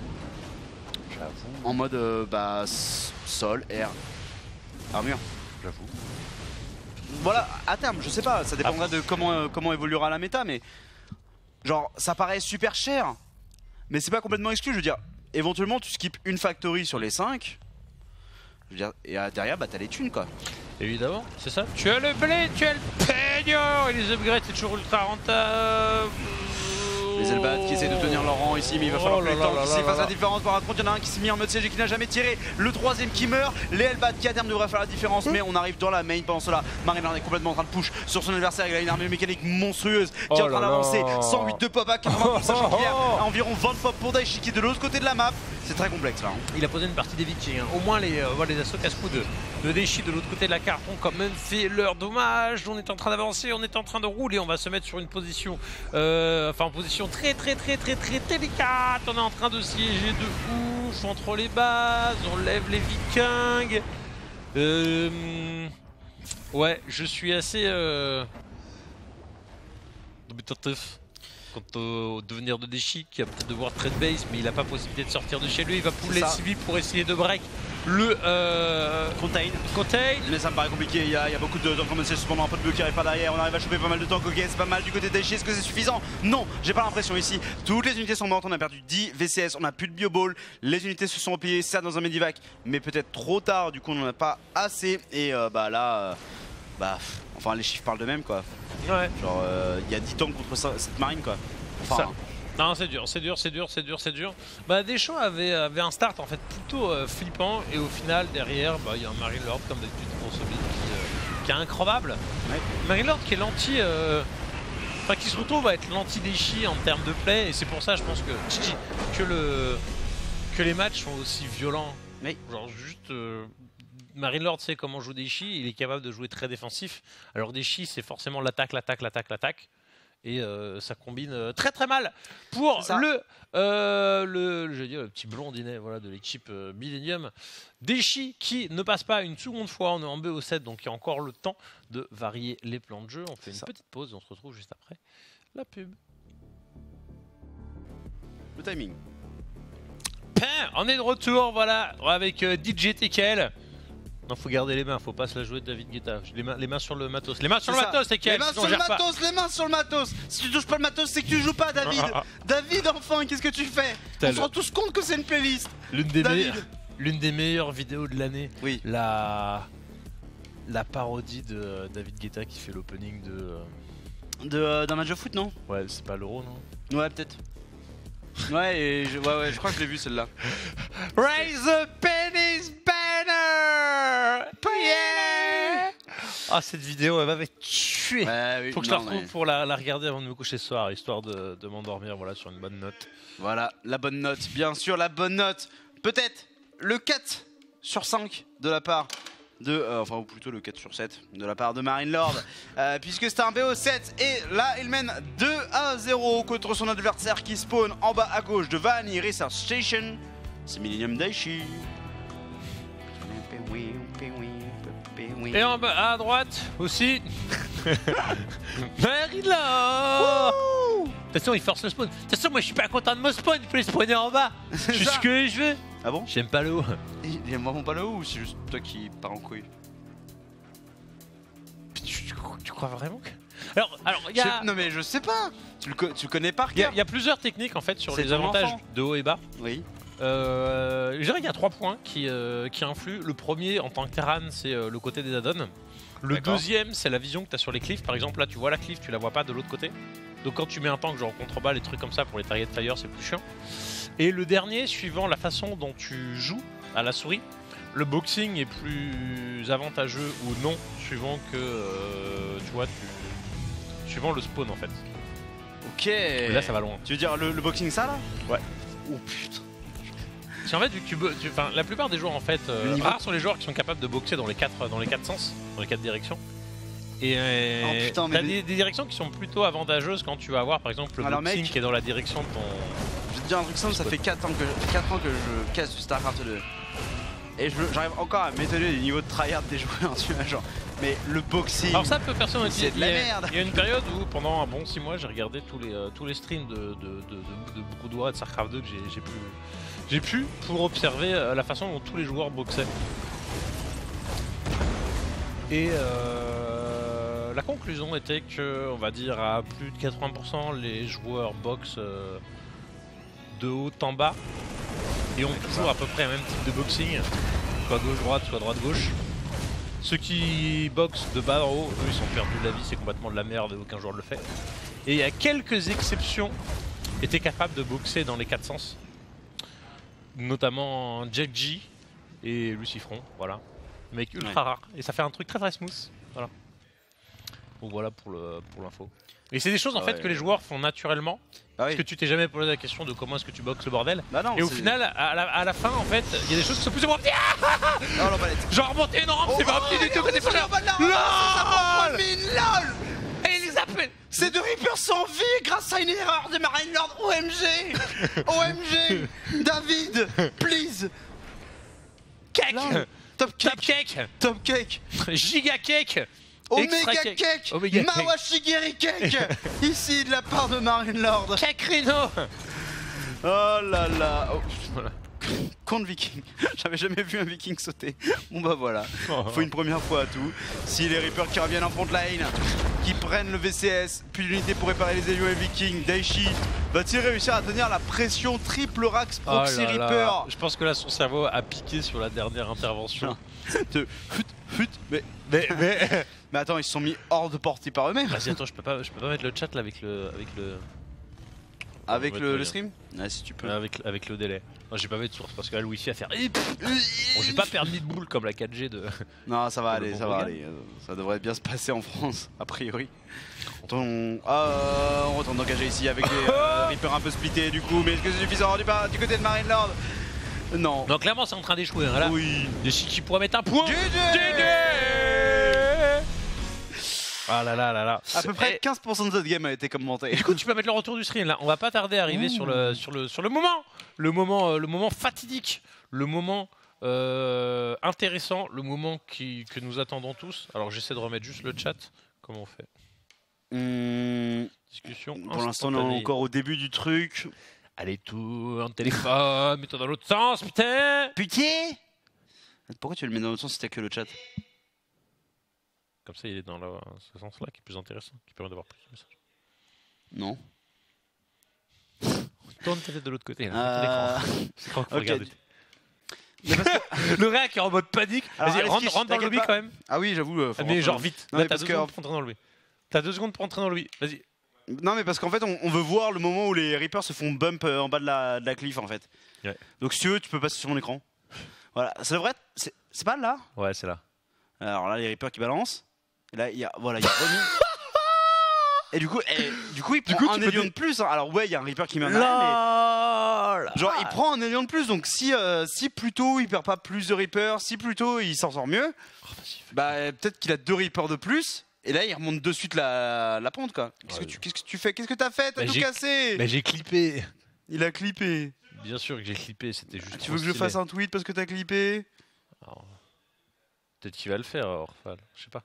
en mode euh, bah sol, air, armure. J'avoue. Voilà, à terme, je sais pas, ça dépendra de comment, euh, comment évoluera la méta, mais genre ça paraît super cher, mais c'est pas complètement exclu. Je veux dire, éventuellement tu skips une factory sur les cinq, je veux dire, et euh, derrière bah t'as les thunes quoi. Évidemment, c'est ça. Tu as le blé, tu as le peignot, et les upgrades c'est toujours ultra rentable. Les Elbats qui essaient de tenir leur rang ici, mais il va falloir oh que les tanks ici fassent la différence. Par contre, il y en a un qui s'est mis en mode siège et qui n'a jamais tiré. Le troisième qui meurt. Les Elbats qui à terme devraient faire la différence, mais on arrive dans la main pendant cela. Marineland est complètement en train de push sur son adversaire. Il a une armure mécanique monstrueuse qui oh est en train d'avancer. cent huit de pop à quatre-vingts pour sa chaudière. À environ vingt pop pour Daichi qui est de l'autre côté de la map. C'est très complexe là. Hein. Il a posé une partie des Vikings. Hein. Au moins les, euh, voilà, les assauts casse-cou de, de Daichi de l'autre côté de la carte ont quand même fait leur dommage. On est en train d'avancer, on est en train de rouler. On va se mettre sur une position, euh, enfin en position très très très très très délicate. On est en train de siéger de ouf entre les bases. On lève les Vikings. Euh, ouais, je suis assez euh, dubitatif quant au devenir de Daichi qui va peut-être devoir trade base, mais il n'a pas possibilité de sortir de chez lui. Il va pouler les civils pour essayer de break le euh, contain. contain. Mais ça me paraît compliqué, il y a, il y a beaucoup de temps comme c'est cependant un peu de bleu qui arrive pas derrière. On arrive à choper pas mal de temps, ok c'est pas mal du côté de Daichi, est-ce que c'est suffisant? Non, j'ai pas l'impression ici. Toutes les unités sont mortes, on a perdu dix V C S, on a plus de bioball. Les unités se sont repliées, certes dans un medivac, mais peut-être trop tard, du coup on en a pas assez. Et euh, bah là, euh, bah enfin les chiffres parlent d'eux-mêmes quoi. Ouais. Genre il euh, y a dix tanks contre ça, cette marine quoi. Enfin, ça. Non c'est dur, c'est dur, c'est dur, c'est dur, c'est dur. Bah Deschamps avait, avait un start en fait plutôt euh, flippant et au final derrière bah il y a un Marinelord comme d'habitude pour celui qui, euh, qui est incroyable. Ouais. Marinelord qui est l'anti, euh, enfin qui se retrouve à être l'anti Daichi en termes de play et c'est pour ça je pense que que le que les matchs sont aussi violents. Oui. Genre juste euh, Marinelord sait comment joue Daichi, il est capable de jouer très défensif. Alors Daichi c'est forcément l'attaque, l'attaque, l'attaque, l'attaque. Et euh, ça combine euh, très très mal pour le, euh, le, je vais dire, le petit blondinet voilà, de l'équipe euh, Millennium. Daichi qui ne passe pas une seconde fois, on est en B O sept donc il y a encore le temps de varier les plans de jeu. On fait une ça. petite pause et on se retrouve juste après la pub. Le timing. On est de retour voilà avec euh, D J T K L. Non, faut garder les mains, faut pas se la jouer de David Guetta. Les mains, les mains sur le matos. Les mains sur le ça. matos, c'est quel? Les mains sur le matos, les mains sur le matos. Si tu touches pas le matos, c'est que tu joues pas, David. Ah, ah, ah. David, enfin, qu'est-ce que tu fais? On se rend tous compte que c'est une playlist. L'une des, meilleures, l'une des meilleures vidéos de l'année. Oui. La, la parodie de David Guetta qui fait l'opening de. De euh, d'un match de foot, non? Ouais, c'est pas l'Euro, non? Ouais, peut-être. Ouais, et je, ouais, ouais, je crois que je l'ai vu celle-là. Raise the penis banner. Yeah. Ah, cette vidéo, elle m'avait tué. Ouais, oui, Faut que je non, la retrouve mais- pour la, la regarder avant de me coucher ce soir, histoire de, de m'endormir, voilà, sur une bonne note. Voilà, la bonne note, bien sûr, la bonne note. Peut-être le quatre sur cinq de la part de, euh, enfin ou plutôt le quatre sur sept de la part de Marine Lord, euh, puisque c'est un B O sept et là il mène deux à zéro contre son adversaire qui spawn en bas à gauche de Vanny Research Station. C'est Millennium Daichi. Et en bas à droite aussi. Marie-Laure. De toute façon, il force le spawn. De toute façon, moi je suis pas content de mon spawn, je peux les spawner en bas. Je suis ce que je veux. Ah bon? J'aime pas le haut. Il aime vraiment pas le haut ou c'est juste toi qui pars en couille? Tu, tu- tu crois vraiment que. Alors, alors, il y a. Je- Non mais je sais pas. Tu le, co- tu le connais par Il y, a- cœur? il y a plusieurs techniques en fait sur C'est les ton avantages enfant. de haut et bas. Oui. Euh, je dirais qu'il y a trois points qui, euh, qui influent. Le premier, en tant que Terran, c'est euh, le côté des add-ons. Le D'accord. deuxième, c'est la vision que tu as sur les cliffs. Par exemple, là, tu vois la cliff, tu la vois pas de l'autre côté. Donc, quand tu mets un tank, genre contrebas, les trucs comme ça pour les target fire, c'est plus chiant. Et le dernier, suivant la façon dont tu joues à la souris, le boxing est plus avantageux ou non, suivant que euh, tu vois, tu... suivant le spawn en fait. Ok. Mais là, ça va loin. Tu veux dire le, le boxing ça là? Ouais. Oh putain. Parce qu'en fait, vu que tu, bo- tu- enfin, la plupart des joueurs, en fait, euh, Le niveau- rares sont les joueurs qui sont capables de boxer dans les quatre, dans les quatre sens, dans les quatre directions. Et euh, Oh, putain, mais t'as des- des, des directions qui sont plutôt avantageuses quand tu vas avoir, par exemple, le Alors, boxing mec- qui est dans la direction de ton. Je vais te dire un truc simple, ça fait quatre ans que je, quatre ans que je casse du StarCraft deux. Et je- j'arrive encore à m'étonner du niveau de tryhard des joueurs, tu vois, genre. Mais le boxing. Alors ça peut personne aussi. C'est de la il y a- merde. Il y a une période où pendant un bon six mois, j'ai regardé tous les euh, tous les streams de de de, de, de Broudois et de StarCraft deux que j'ai j'ai pu j'ai pu pour observer euh, la façon dont tous les joueurs boxaient. Et euh, la conclusion était que, on va dire à plus de quatre-vingts pour cent, les joueurs boxent euh, de haut en bas et ont toujours à peu près un même type de boxing, soit gauche-droite, soit droite-gauche. Ceux qui boxent de bas en haut, eux ils sont perdus de la vie, c'est complètement de la merde et aucun joueur ne le fait. Et il y a quelques exceptions qui étaient capables de boxer dans les quatre sens, notamment Jack G et Lucifron, voilà. Mec ultra Ouais. rare, et ça fait un truc très très smooth, voilà. Donc voilà pour le pour l'info. Et c'est des choses en Ah fait ouais. que les joueurs font naturellement, Ah parce oui. que tu t'es jamais posé la question de comment est-ce que tu boxes le bordel. Bah non, Et au c'est- final, à la, à la fin en fait, il y a des choses qui sont plus ou moins... Oh l'emballette. Genre remonter une rampe, c'est pas un petit du tout que t'es pas là. LOL LOL. Et ils les appellent. Ces deux Reapers sont vie grâce à une erreur de Marine Lord. O M G. O M G. David, please. Cake. Là, Top Top cake. cake. Top cake. Giga cake. Omega Extra cake. cake. Omega cake. Mawashigiri cake. Ici de la part de Marine Lord. Cake Rhino. Oh là là. Oh, Voilà. Contre Viking. J'avais jamais vu un Viking sauter. Bon bah voilà. Faut une première fois à tout. Si les Reapers qui reviennent en front line, qui prennent le V C S, plus d'unités pour réparer les Elio et Viking, Daichi va-t-il réussir à tenir la pression triple Rax Proxy Oh là là. Reaper Je pense que là son cerveau a piqué sur la dernière intervention. de fut, fut, mais, Mais, mais... mais attends, ils se sont mis hors de portée par eux-mêmes. Vas-y attends, je peux pas, je peux pas mettre le chat là avec le, avec le, Avec Ouais, le, très le bien. stream. Ah si tu peux. avec, avec le délai. Non, j'ai pas mis de source parce que là le wifi a fait. Bon, j'ai pas permis de boule comme la quatre G de. Non, ça va Pour le aller, bon ça va regard. aller. Euh, Ça devrait bien se passer en France, a priori. On, ah, on retourne d'engager ici avec des euh, Reapers un peu splittés du coup, mais est-ce que c'est suffisant du, bas- du côté de Marine Lord? Non. Non, clairement c'est en train d'échouer. Hein, là. Oui. Des chi qui pourraient mettre un point. G G. G G. Ah là là là là. À peu près Eh, quinze pour cent de cette game a été commenté. Du coup, tu peux mettre le retour du stream là. On va pas tarder à arriver sur le, sur le, sur le moment, le moment, euh, le moment fatidique, le moment euh, intéressant, le moment qui, que nous attendons tous. Alors j'essaie de remettre juste le chat. Comment on fait? Hum, Discussion. pour l'instant, on est instantanée. encore au début du truc. Allez, tourne téléphone, mets-toi dans l'autre sens, putain. Putain. Pourquoi tu le mets dans l'autre sens si t'as que le chat? Comme ça, il est dans le, ce sens-là qui est plus intéressant, qui permet d'avoir plus de messages. Non. Tourne ta tête de l'autre côté. Là, Euh, c'est l'écran qu'il faut ok. regarder. Le réac est en mode panique. Alors, Vas-y, Alex rentre, Kish, rentre dans le t'inquiète lobby pas. quand même. Ah oui, j'avoue. euh, faut Mais rentrer genre dans- vite. Non, Là, mais t'as parce deux que- secondes pour entrer dans le lobby. T'as deux secondes pour entrer dans le lobby. Vas-y. Non mais parce qu'en fait on, on veut voir le moment où les Reapers se font bump euh, en bas de la, de la cliff en fait. Ouais. Donc si tu veux tu peux passer sur mon écran. Voilà, ça devrait être... C'est c'est pas là. Ouais, c'est là. Alors là les Reapers qui balancent. Et là il y a... Voilà, il y a Romy. Et du coup, et, du coup il prend coup, un tu peux Elion dé- de plus. Hein. Alors ouais il y a un Reaper qui met un arrêt, mais... Genre il prend un Elion de plus, donc si, euh, si plus tôt il perd pas plus de Reapers, si plus tôt il s'en sort mieux, bah peut-être qu'il a deux Reapers de plus, et là il remonte de suite la, la pente quoi. Qu'est-ce Ouais. que tu, qu'est-ce que tu fais? Qu'est-ce que t'as fait? T'as Bah, tout j'ai- cassé. Mais j'ai clippé. Il a clippé. Bien sûr que j'ai clippé, c'était juste. Tu veux que je fasse un tweet parce que t'as clippé? Alors, peut-être qu'il va le faire, Orphal. Je sais pas.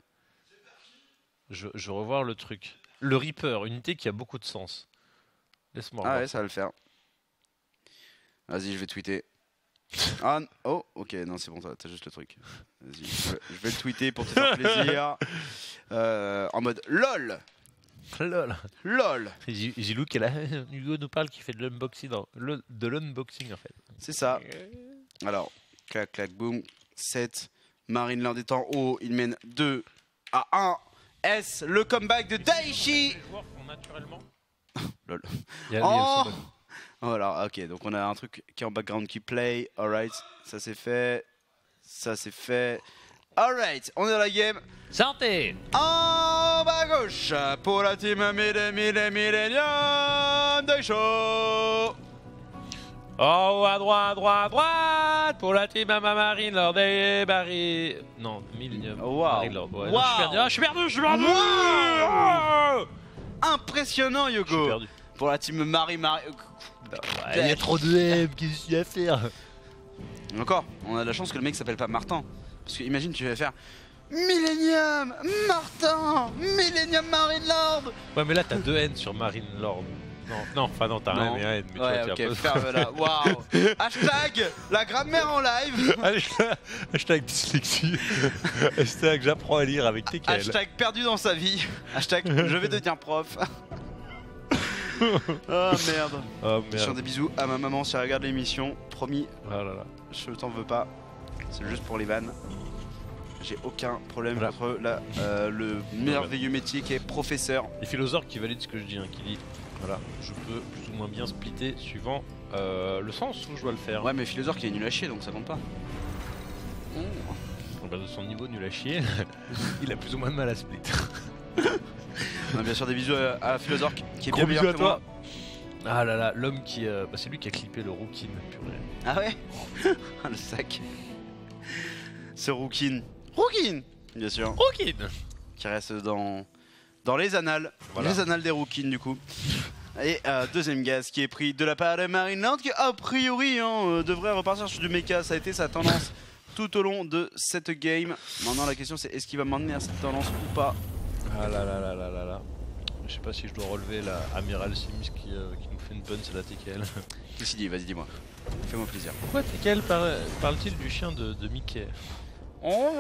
Je, je veux revoir le truc. Le Reaper, unité qui a beaucoup de sens. Laisse-moi Ah revoir. ouais ça va le faire. Vas-y je vais tweeter. Ah n- oh ok non c'est bon t'as t'as juste le truc. Vas-y je, vais- je vais le tweeter pour te faire plaisir. Euh, en mode LOL. Lol. LOL. J- Gilou qui est là. Hugo nous parle qui fait de l'unboxing. dans- le- De l'unboxing en fait. C'est ça. Alors, clac, clac, boum, sept. Marine Land est en haut, il mène deux à un. S, le comeback de Daichi. Les joueurs font naturellement. Lol. Il y a- il y a le Oh son de- Voilà, ok, donc on a un truc qui est en background qui play. Alright, ça c'est fait. Ça c'est fait. Alright, on est dans la game. Santé. En bas à gauche, pour la team Mille Mille Millennium Daisho. Oh, à droite, à droite, à droite pour la team Mama Marine Lord et Barry. Non, Millennium. Wow. Marine Lord. Ouais, non, Wow. je suis perdu. Ah, je suis perdu, je suis perdu. Wow. Impressionnant, Je suis Yogo. perdu. Pour la team Marie Marie. Il y a trop de M, qu'est-ce qu'il y a à faire? Encore, on a de la chance que le mec s'appelle pas Martin. Parce que imagine, tu vas faire Millennium Martin Millennium Marine Lord. Ouais, mais là t'as deux N sur Marine Lord. Non, non, enfin non, t'as rien, Non. mais un N. Mais Ouais, tu vois, ok, tu as ferme là. Waouh. Hashtag la grammaire en live. Hashtag, hashtag dyslexie. Hashtag j'apprends à lire avec T K L. Hashtag perdu dans sa vie. Hashtag je vais devenir prof. Oh merde. Oh Je fais merde. des bisous à ma maman si elle regarde l'émission. Promis, Oh là là. je t'en veux pas. C'est juste pour les vannes. J'ai aucun problème Voilà. contre la, euh, le merveilleux métier qui est professeur. Les philosophes qui valident ce que je dis, hein, qui dit voilà, je peux plus ou moins bien splitter suivant euh, le sens où je dois le faire. Ouais mais philosophe qui est nul à chier donc ça compte pas. Donc, bah, de son niveau nul à chier, il a plus ou moins de mal à split. On a bien sûr des bisous à, à philosophe qui est Gros bien bisous meilleur à que moi. toi. Ah là là, l'homme qui. euh, bah, c'est lui qui a clippé le Rookin, purée. Ah ouais. Ah, le sac. Ce Rookin. Rookin bien sûr. Rookin. Qui reste dans, dans les annales. Voilà. Les annales des Rookin du coup. Et euh, deuxième gaz qui est pris de la part de Marine Land qui a priori hein, euh, devrait repartir sur du mecha. Ça a été sa tendance tout au long de cette game. Maintenant la question c'est est-ce qu'il va maintenir cette tendance ou pas. Ah là là là là là là. Je sais pas si je dois relever la Amiral Sims qui, euh, qui nous fait une punch à la T K L. Qu'est-ce qu'il dit? Vas-y dis-moi. Fais-moi plaisir. Pourquoi T K L parle- parle-t-il du chien de, de Mickey? Oh.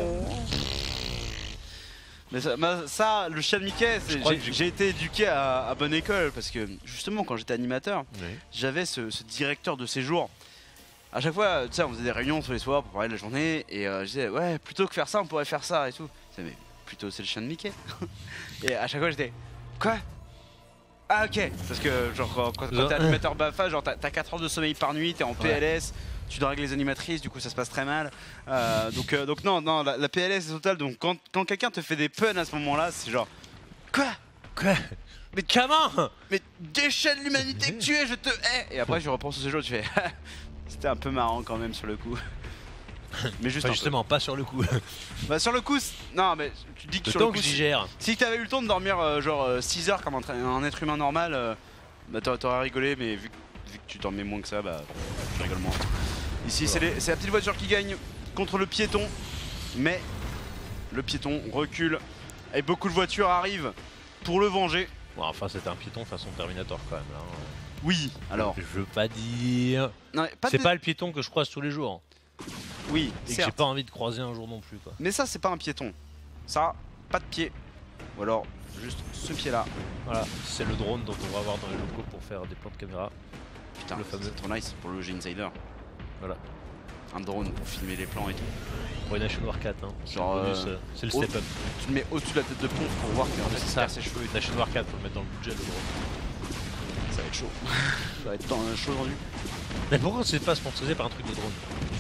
Mais ça, ma- ça, le chien de Mickey, c'est- Je crois j'ai que j'ai- j'ai été éduqué à, à bonne école parce que justement quand j'étais animateur, Oui. j'avais ce, ce directeur de séjour. À chaque fois, tu sais, on faisait des réunions tous les soirs pour parler de la journée et euh, je disais ouais, plutôt que faire ça, on pourrait faire ça et tout. Je disais, mais plutôt c'est le chien de Mickey. Et à chaque fois j'étais quoi? Ah ok, parce que genre quand, quand- quand Genre- t'es animateur BAFA, genre t'as t'as quatre heures de sommeil par nuit, t'es en P L S, tu dois régler les animatrices, du coup ça se passe très mal. Euh, donc, euh, donc non, non, la, la P L S est totale, donc quand, quand quelqu'un te fait des puns à ce moment-là, c'est genre quoi? Quoi? Mais comment? Mais déchaîne l'humanité que tu es, je te hais. Et après je reprends sur ce jeu, tu fais c'était un peu marrant quand même sur le coup. Mais juste Enfin, un justement, pas sur le coup. peu. Bah sur le coup, c'est- non mais tu dis que Le sur le temps coup, que j'y si, gère. si t'avais eu le temps de dormir euh, genre euh, six heures comme un, tra- un être humain normal, euh, bah t'aurais t'aurais rigolé, mais vu, que- vu que tu dormais moins que ça, bah je rigole moins. Ici c'est les- c'est la petite voiture qui gagne contre le piéton, mais le piéton recule et beaucoup de voitures arrivent pour le venger. Bon, enfin, c'était un piéton façon Terminator quand même. Là, hein. Oui, alors. Je veux pas dire. Non, mais pas C'est de- pas le piéton que je croise tous les jours. Oui, Et que j'ai certes. pas envie de croiser un jour non plus, quoi. Mais ça, c'est pas un piéton. Ça, pas de pied. Ou alors, juste ce pied-là. Voilà, c'est le drone dont on va avoir dans les locaux pour faire des plans de caméra. Putain, Le fameux. c'est trop nice pour le jeu Insider. Voilà. un drone pour filmer les plans et tout. Pour une Nation War quatre, hein. Genre, le bonus, euh, euh, c'est le au- step up. Tu le mets au-dessus de la tête de Ponce pour voir que en fait, C'est il ça, perd ses cheveux. une Nation War quatre, faut le mettre dans le budget le drone. Ça va être chaud. Ça va être dans- chaud aujourd'hui. Mais pourquoi c'est pas sponsorisé par un truc de drone?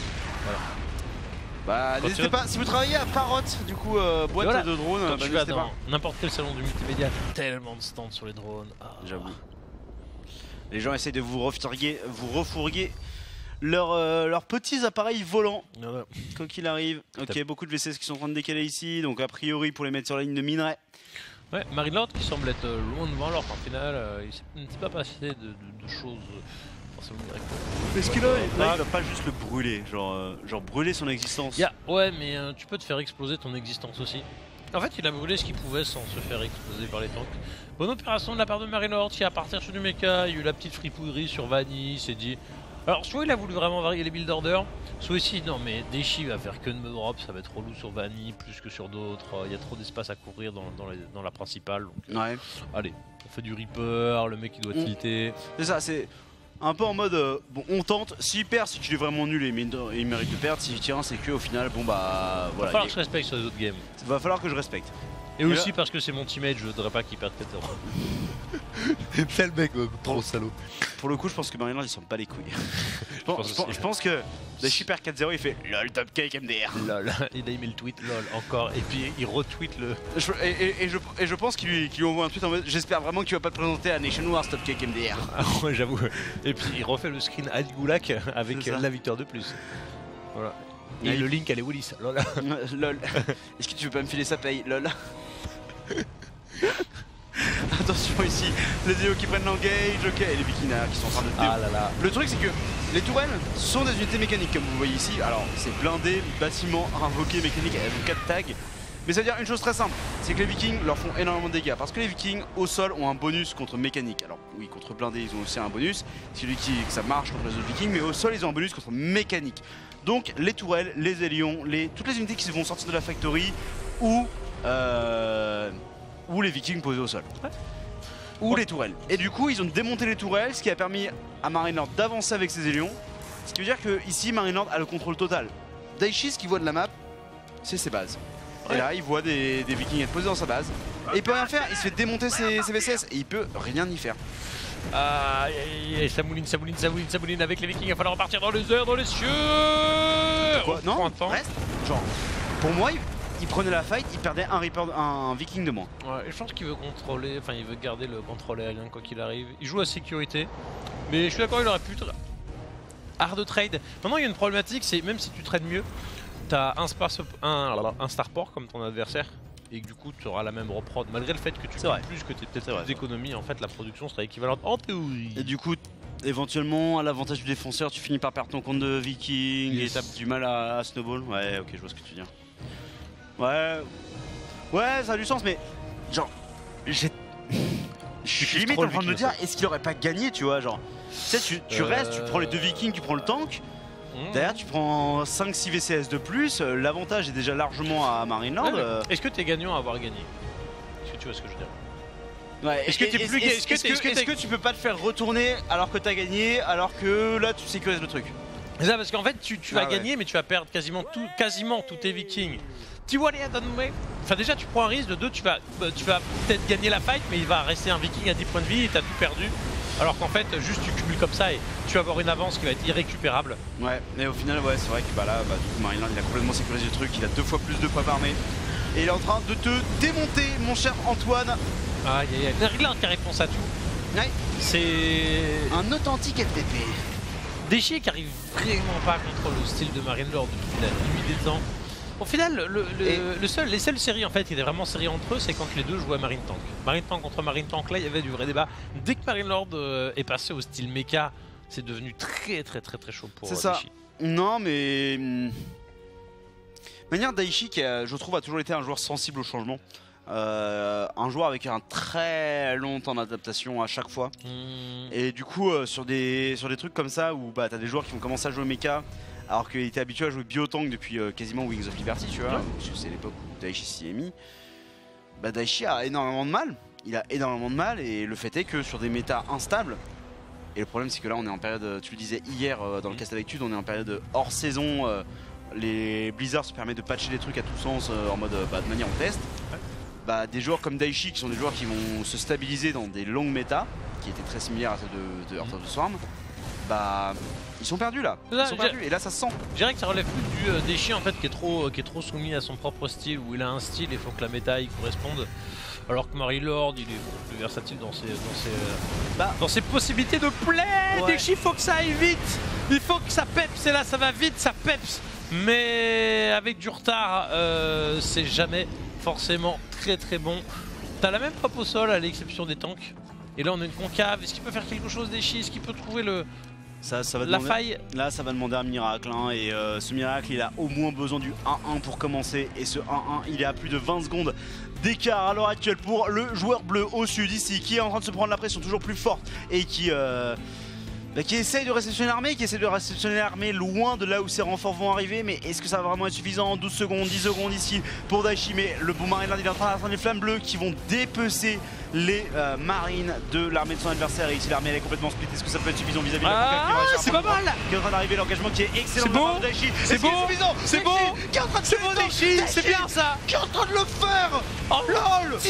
Bah Quand n'hésitez tu- pas, si vous travaillez à Parrot, du coup euh, boîte Voilà. de drone, Quand bah, tu vas n'hésitez dans pas. n'importe quel salon du multimédia, tellement de stands sur les drones. Ah. J'avoue. Les gens essayent de vous refourguer, vous refourguer leurs euh, leurs petits appareils volants, Voilà. quoi qu'il arrive. Ok, T'as- beaucoup de V C S qui sont en train de décaler ici, donc a priori pour les mettre sur la ligne de minerai. Ouais, Marine Lord qui semble être euh, loin devant alors qu'en finale, euh, il s'est- il ne s'est pas passé de, de- de choses euh, forcément directes. Est-ce que Ouais, là, ça va là, pas. il va pas juste le brûler, genre, euh, genre brûler son existence. Yeah, ouais, mais euh, tu peux te faire exploser ton existence aussi. En fait, il a brûlé ce qu'il pouvait sans se faire exploser par les tanks. Bonne opération de la part de Marine Lord qui, à partir sur du mecha, il y a eu la petite fripouillerie sur Vanny, il s'est dit. Alors, soit il a voulu vraiment varier les build orders, soit ici, non, mais Daichi va faire que de me drop, ça va être relou sur Vanny plus que sur d'autres. Il y a trop d'espace à couvrir dans, dans, les- dans la principale. Donc, euh, Ouais, allez, on fait du Reaper, le mec il doit On- tilter. c'est ça, c'est un peu en mode, euh, bon, on tente, s'il perd, c'est qu'il est vraiment nul et il il mérite de perdre, s'il tient, c'est que au final, bon bah, Il va voilà, falloir il que je respecte sur les autres games. est- va falloir que je respecte. Et Et aussi là- parce que c'est mon teammate, je voudrais pas qu'il perde quatre zéro. C'est le mec, trop salaud. Pour le coup, je pense que Maryland il s'en bat les couilles. je, pense, pense je pense- aussi. je pense que Daichi perd quatre zéro, il fait lol top cake M D R. Lol, il a aimé le tweet, lol, encore. Et puis il retweet le. Je- et, et- et je, et je pense qu'il lui, qu'il lui envoie un tweet en mode j'espère vraiment qu'il va pas te présenter à Nation Wars top cake M D R. Ah ouais, j'avoue. Et puis il refait le screen Ali Goulak avec C'est ça. la victoire de plus. Voilà. Et Ouais, le il- link, elle est Willis. Lol. lol. Est-ce que tu veux pas me filer sa paye lol. Attention ici, les E O qui prennent l'engage, ok, et les Vikings derrière qui sont en train de Ah là là. Le truc c'est que les tourelles sont des unités mécaniques comme vous voyez ici. Alors c'est blindé, bâtiment invoqué mécanique, elles ont quatre tags. Mais ça veut dire une chose très simple, c'est que les Vikings leur font énormément de dégâts. Parce que les Vikings au sol ont un bonus contre mécanique. Alors oui, contre blindé ils ont aussi un bonus, c'est lui qui que ça marche contre les autres Vikings, mais au sol ils ont un bonus contre mécanique. Donc les tourelles, les ailions, les, toutes les unités qui vont sortir de la factory ou euh, ou les Vikings posés au sol. Ouais. Ou les tourelles. Et du coup ils ont démonté les tourelles, ce qui a permis à Marine Lord d'avancer avec ses ailions. Ce qui veut dire que ici Marine Lord a le contrôle total. Daichi, ce qu'il voit de la map, c'est ses bases. Et Ouais. là il voit des, des Vikings être posés dans sa base. Et il peut rien faire, il se fait démonter ses, ses V C S et il peut rien y faire. Ah, aïe, aïe, aïe, ça mouline, ça mouline, ça mouline, ça mouline avec les Vikings. Il va falloir repartir dans les airs, dans les cieux. Quoi Au Non, printemps. reste. Genre, pour moi, il, il prenait la fight, il perdait un Reaper, un Viking de moins. Ouais, je pense qu'il veut contrôler, enfin il veut garder le contrôle aérien quoi qu'il arrive. Il joue à sécurité, mais je suis d'accord, il aurait pu tra- hard trade. Maintenant il y a une problématique, c'est même si tu trades mieux, t'as un, sparse- un, un starport comme ton adversaire, et que du coup tu auras la même reprod. Malgré le fait que tu C'est fais vrai. plus, que tu peut-être C'est vrai, plus d'économie, en fait la production sera équivalente en théorie. Et du coup, éventuellement, à l'avantage du défenseur, tu finis par perdre ton compte de Viking Yes. et t'as du mal à, à snowball. Ouais, ok, je vois ce que tu veux dire. Ouais, ouais, ça a du sens, mais genre, j'ai. Je suis kiffes limite trop en le train de me Viking, dire, est-ce qu'il aurait pas gagné, tu vois, genre. Tu sais, tu, tu Euh, restes, tu prends les deux Vikings, tu prends le tank. Mmh. Derrière, tu prends cinq six V C S de plus. euh, L'avantage est déjà largement à Marineland. Ouais, mais euh, Est-ce que t'es gagnant à avoir gagné? Est-ce que tu vois ce que je veux dire? Ouais, Est-ce que et- t'es et- plus est-ce- gay- est-ce que est-ce t'es- est-ce que est-ce t'es- que tu peux pas te faire retourner alors que t'as gagné, alors que là tu sécurises le truc? C'est ça, parce qu'en fait tu, tu Ah vas ouais. gagner mais tu vas perdre quasiment tout, quasiment tous tes Vikings. Tu vois les Adonway. Enfin déjà tu prends un risque, de deux tu vas, bah, tu vas peut-être gagner la fight mais il va rester un Viking à dix points de vie et t'as tout perdu. Alors qu'en fait juste tu cumules comme ça et tu vas avoir une avance qui va être irrécupérable. Ouais, mais au final, ouais, c'est vrai que bah là, bah, du coup, Marineland il a complètement sécurisé le truc, il a deux fois plus de poids armés. Et il est en train de te démonter, mon cher Antoine. Aïe aïe aïe. Maryland qui a réponse à tout. Ouais, C'est un authentique F T P. Déchi qui arrive vraiment pas contre le style de Marine Lord depuis la nuit des temps. Au final, le, le- Et- le seul, les seules séries en fait qui étaient vraiment séries entre eux, c'est quand les deux jouaient à Marine Tank. Marine Tank contre Marine Tank, là il y avait du vrai débat. Dès que Marine Lord euh, est passé au style mecha, c'est devenu très très très très chaud pour C'est euh, ça. Déchi. Non, mais. hum, manière Daichi, qui a, je trouve a toujours été un joueur sensible au changement. Euh, un joueur avec un très long temps d'adaptation à chaque fois. Hmm. Et du coup, euh, sur, des, sur des trucs comme ça où bah, t'as des joueurs qui vont commencer à jouer mecha alors qu'ils étaient habitués à jouer Biotank depuis euh, quasiment Wings of Liberty, tu vois, Ouais. parce que c'est l'époque où Daichi s'y est mis. Bah, Daichi a énormément de mal. Il a énormément de mal et le fait est que sur des méta instables, Et le problème c'est que là on est en période, tu le disais hier euh, dans le cast avec Tude, on est en période hors saison. Euh, les Blizzards se permettent de patcher des trucs à tout sens euh, en mode euh, bah, de manière on teste. Ouais. Bah, des joueurs comme Daichi qui sont des joueurs qui vont se stabiliser dans des longues méta, qui étaient très similaires à celles de, de Heart of the Swarm, bah ils sont perdus là, ils sont perdus et là ça se sent. Je dirais que ça relève plus du euh, Daichi en fait qui est, trop, qui est trop soumis à son propre style, où il a un style et il faut que la méta y corresponde. Alors que Marie-Lord il est beaucoup plus versatile dans ses, dans ses, euh, bah, dans ses possibilités de play. Ouais. Daichi, il faut que ça aille vite, il faut que ça peps, et là ça va vite, ça peps. Mais avec du retard, euh, c'est jamais forcément très très bon. T'as la même frappe au sol à l'exception des tanks. Et là on a une concave, est-ce qu'il peut faire quelque chose Daichi? Est-ce qu'il peut trouver le... Ça, ça va la demander, faille? Là ça va demander un miracle hein, et euh, ce miracle il a au moins besoin du un un pour commencer. Et ce un un il est à plus de vingt secondes d'écart à l'heure actuelle pour le joueur bleu au sud ici, qui est en train de se prendre la pression toujours plus forte et qui... Euh, Bah, qui essaye de réceptionner l'armée, qui essaie de réceptionner l'armée loin de là où ses renforts vont arriver. Mais est-ce que ça va vraiment être suffisant? douze secondes, dix secondes ici pour Daichi. Mais le bon marine il est en train d'attendre les flammes bleues qui vont dépecer les euh, marines de l'armée de son adversaire. Et ici l'armée elle est complètement split. Est-ce que ça peut être suffisant vis-à-vis de la ah, c'est pas mal qui est en train d'arriver, l'engagement qui est excellent. C'est beau, Daichi. c'est beau, c'est beau, qui est en train de c'est beau Daichi, c'est bien ça, qui est en train de le faire. Oh lol,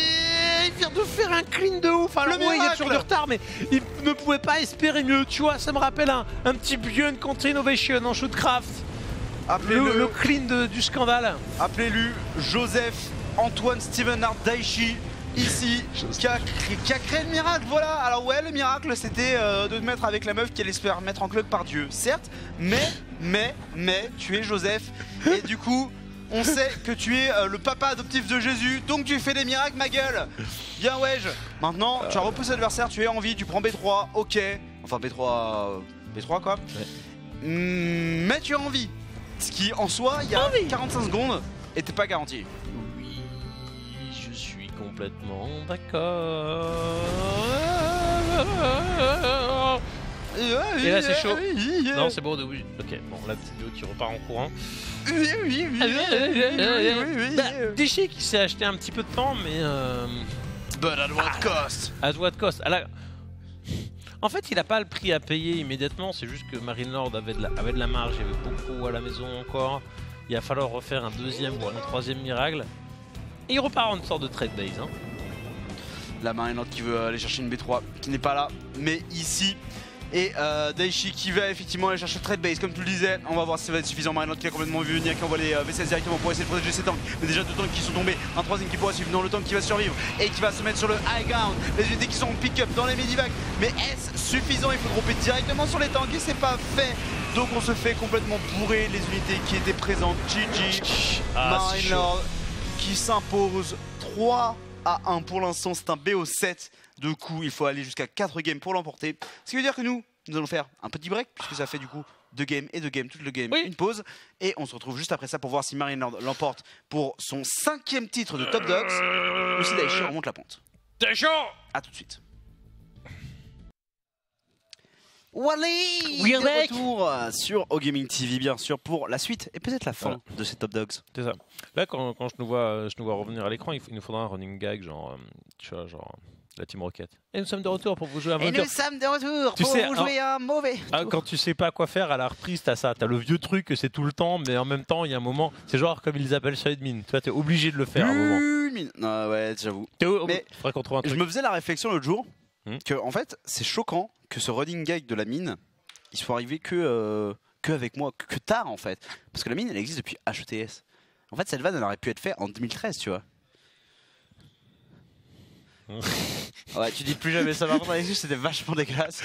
il vient de faire un clean de ouf. Alors ouais, il y a toujours du retard, mais il ne pouvait pas espérer mieux. Tu vois, ça me rappelle un, un petit Björn contre Innovation en shootcraft. Appelez-le le, le clean de, du scandale. Appelez-le Joseph Antoine Stevenard Daichi ici qui a, qui a créé le miracle. Voilà, alors ouais, le miracle c'était euh, de te mettre avec la meuf qui allait se faire mettre en club par Dieu, certes, mais mais mais tu es Joseph et du coup on sait que tu es euh, le papa adoptif de Jésus, donc tu fais des miracles, ma gueule. Bien ouais. Maintenant, tu as repoussé l'adversaire, tu es en vie, tu prends B trois, ok. Enfin B trois, B trois quoi. Ouais. Mmh, mais tu es en vie. Ce qui en soi, il y a quarante-cinq secondes, était pas garanti. Oui, je suis complètement d'accord. Et là c'est chaud. Non c'est bon, oui. Ok, bon la petite vidéo qui repart en courant. Oui, oui, oui, oui, Daichi qui s'est acheté un petit peu de temps, mais euh... But at what cost? At what cost? La... En fait, il n'a pas le prix à payer immédiatement, c'est juste que Marinelord avait de la, avait de la marge, il y avait beaucoup à la maison encore. Il va falloir refaire un deuxième ou un troisième miracle. Et il repart en une sorte de trade base. Hein. La Marinelord qui veut aller chercher une B trois, qui n'est pas là, mais ici. Et euh, Daichi qui va effectivement aller chercher trade base, comme tu le disais. On va voir si ça va être suffisant. Marinelord qui a complètement vu venir, qui envoie les euh, V seize directement pour essayer de protéger ses tanks. Mais déjà deux tanks qui sont tombés, un troisième qui pourra suivre dans le tank qui va survivre et qui va se mettre sur le high ground. Les unités qui sont en pick-up dans les medivacs. Mais est-ce suffisant? Il faut dropper directement sur les tanks et c'est pas fait. Donc on se fait complètement bourrer les unités qui étaient présentes. G G, ah, Marinelord qui s'impose trois à un pour l'instant. C'est un B O sept. De coup, il faut aller jusqu'à quatre games pour l'emporter. Ce qui veut dire que nous, nous allons faire un petit break, puisque ça fait du coup deux games et deux games, tout le game, oui. Une pause. Et on se retrouve juste après ça pour voir si Marinelord l'emporte pour son cinquième titre de Top Dogs. Ou si Daichi remonte la pente. Daichi, à tout de suite. Wally, oui, de retour sur OGaming T V, bien sûr, pour la suite et peut-être la fin voilà. de ces Top Dogs. C'est ça. Là, quand, quand je, nous vois, je nous vois revenir à l'écran, il, il nous faudra un running gag, genre, tu vois, genre la Team Rocket. Et nous sommes de retour pour vous jouer un mauvais. Et nous sommes de retour tu pour sais, vous jouer un mauvais. Ah, quand tu sais pas quoi faire à la reprise, t'as ça, t'as le vieux truc que c'est tout le temps, mais en même temps, il y a un moment, c'est genre comme ils appellent ça admin. Tu vois, t'es obligé de le faire à un moment. Non, ouais, j'avoue. Mais faudrait qu'on trouve un truc. Je me faisais la réflexion l'autre jour hmm. que en fait, c'est choquant que ce running gag de la mine, il soit arrivé que euh, que avec moi, que, que tard en fait, parce que la mine, elle existe depuis H E T S. En fait, cette vanne, elle aurait pu être faite en deux mille treize, tu vois. Ouais, tu dis plus jamais ça. Par contre, Alexis, c'était vachement dégueulasse.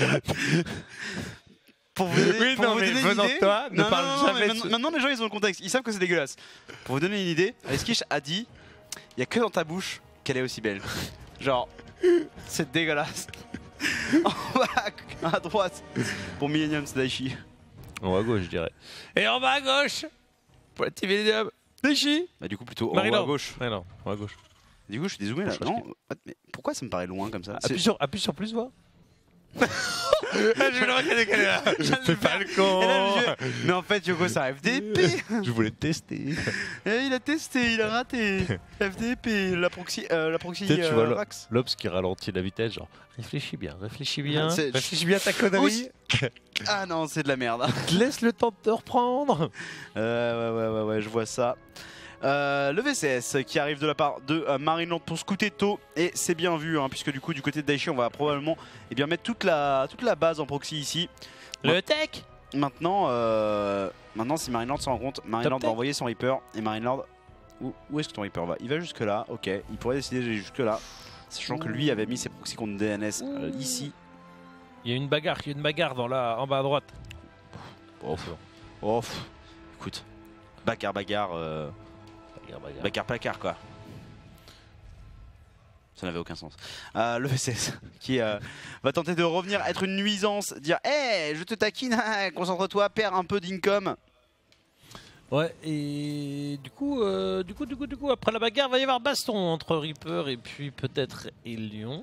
Pour vous donner, oui, pour non, vous mais donner venant une idée, de toi, ne non, parle non, jamais. Non, maintenant, maintenant, les gens, ils ont le contexte. Ils savent que c'est dégueulasse. Pour vous donner une idée, Alexis a dit, il y a que dans ta bouche qu'elle est aussi belle. Genre, c'est dégueulasse. En bas à droite pour Millennium, c'est Daichi. En bas à gauche, je dirais. Et en bas à gauche pour la T V Millennium, Daichi. Bah du coup plutôt en haut à gauche. Ouais, non, en haut à gauche. Du coup, je suis dézoomé là. Non, mais pourquoi ça me paraît loin comme ça? Appuie sur, appuie sur plus, voir. Je le reconnais qu'elle est là. Fais pas le con. Mais en fait, Yoko, c'est un F D P. Je voulais tester. Et il a testé, il a raté. F D P, la proxy, euh, la proxy Peut-être, tu vois, euh, le- Rax. L'Obs qui ralentit la vitesse, genre. Réfléchis bien, réfléchis bien. C'est- Réfléchis bien à ta connerie. Ah non, c'est de la merde. Laisse le temps de te reprendre. Euh, ouais, ouais, ouais, ouais, je vois ça. Euh, le V C S qui arrive de la part de euh, Marineland pour scouter tôt, et c'est bien vu hein, puisque du coup du côté de Daichi on va probablement eh bien, mettre toute la, toute la base en proxy ici. Le tech. Maintenant, euh, maintenant si Marineland s'en rend compte, Marineland Top va tech. envoyer son Reaper et Marineland, où, où est-ce que ton Reaper va? Il va jusque là, ok, il pourrait décider d'aller jusque là, sachant que lui avait mis ses proxys contre D N S euh, ici. Il y a une bagarre, il y a une bagarre dans la, en bas à droite. Oh, oh pff, écoute, bagarre, bagarre. Euh, Bagarre, bagarre. Bagarre placard quoi. Ça n'avait aucun sens. Euh, le V C S qui euh, va tenter de revenir être une nuisance, dire hé, je te taquine, concentre-toi, perds un peu d'income. Ouais, et du coup, euh, du coup, du coup, du coup, après la bagarre, il va y avoir baston entre Reaper et puis peut-être Elion.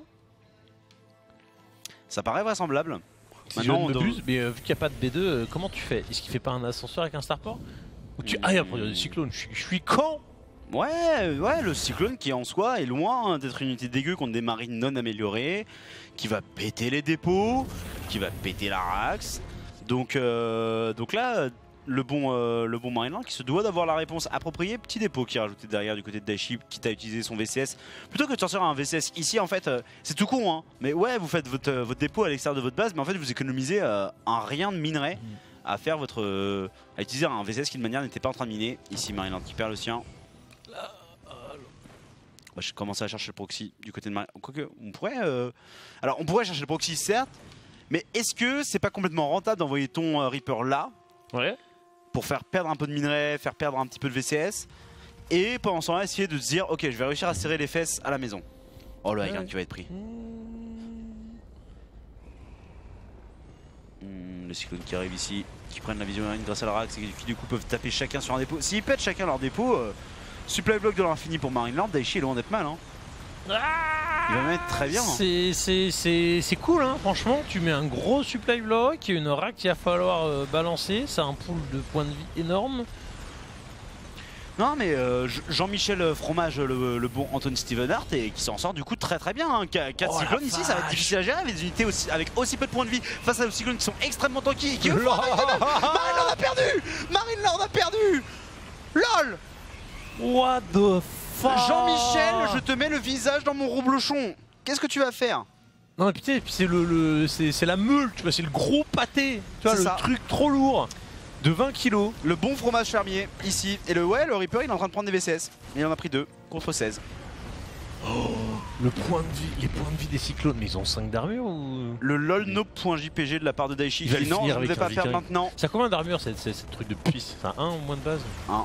Ça paraît vraisemblable. Si Maintenant, je on ne doit- m'abuse, mais euh, vu qu'il n'y a pas de B deux, euh, comment tu fais? Est-ce qu'il fait pas un ascenseur avec un starport? Ou tu... Ah, il y a des cyclones, je suis- je suis con. Ouais, ouais, le cyclone qui en soi est loin hein, d'être une unité dégueu contre des marines non améliorées, qui va péter les dépôts, qui va péter la Rax. Donc, euh, donc là, le bon, euh, le bon Marineland qui se doit d'avoir la réponse appropriée. Petit dépôt qui est rajouté derrière du côté de Daichi, quitte à utiliser son V C S. Plutôt que de sortir un V C S ici, en fait, euh, c'est tout con, hein. Mais ouais, vous faites votre, euh, votre dépôt à l'extérieur de votre base, mais en fait, vous économisez euh, un rien de minerai à faire votre, euh, à utiliser un V C S qui de manière n'était pas en train de miner. Ici, Marineland qui perd le sien. Bah, je commençais à chercher le proxy du côté de Marineland. Quoique, on pourrait. Euh... Alors, on pourrait chercher le proxy, certes, mais est-ce que c'est pas complètement rentable d'envoyer ton euh, Reaper là Ouais. pour faire perdre un peu de minerai, faire perdre un petit peu de V C S, et pendant ce temps-là, essayer de se dire, ok, je vais réussir à serrer les fesses à la maison. Oh, le Highground qui va être pris. Hmm, les cyclones qui arrivent ici, qui prennent la vision marine grâce à la Rax et qui du coup peuvent taper chacun sur un dépôt. S'ils pètent chacun leur dépôt, euh, supply block de l'infini pour Marineland, Daichi est loin d'être mal. Hein. Il va mettre très bien. Hein. C'est- C'est c'est- c'est cool, hein. Franchement, tu mets un gros supply block, une rack qu'il va falloir euh, balancer, ça a un pool de points de vie énorme. Non mais euh, Jean-Michel Fromage, le, le bon Anthony Stevenhart, et qui s'en sort du coup très très bien. Hein. quatre Oh, cyclones la ici, ça va être vache. difficile à gérer avec des unités aussi, avec aussi peu de points de vie face à des cyclones qui sont extrêmement tanky et qui eux, Marineland a perdu. Marineland a perdu. LOL. What the fuck? Jean-Michel, je te mets le visage dans mon reblochon. Qu'est-ce que tu vas faire? Non mais putain, puis c'est le, le c'est c'est la meule, tu vois, c'est le gros pâté, tu vois, C'est le ça. truc trop lourd de vingt kilos. Le bon fromage fermier ici. Et le ouais, le Reaper il est en train de prendre des V C S. Mais il en a pris deux contre seize. Le point de vie, les points de vie des cyclones, mais ils ont cinq d'armure ou... Le lol.jpg de la part de Daichi Il va qui dit le non, finir je ne vais avec pas un faire Viking. maintenant. Ça a combien d'armure cette, cette, cette truc de puce? Enfin un ou moins de base? Un.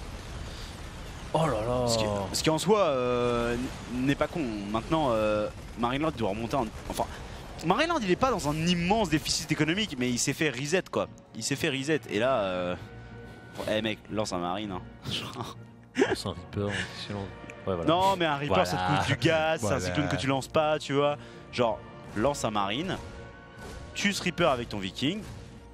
Oh là là. Ce qui, ce qui en soi euh, n'est pas con. Maintenant, euh, Marineland doit remonter en... Enfin, Marineland il est pas dans un immense déficit économique, mais il s'est fait reset quoi. Il s'est fait reset. Et là... Euh... Eh mec, lance un marine. Hein. C'est un Reaper, excellent. Ouais, voilà. Non mais un Reaper Voilà. ça te coûte du gaz, c'est Voilà. un cyclone que tu lances pas, tu vois. Genre, lance un marine, tue ce Reaper avec ton Viking,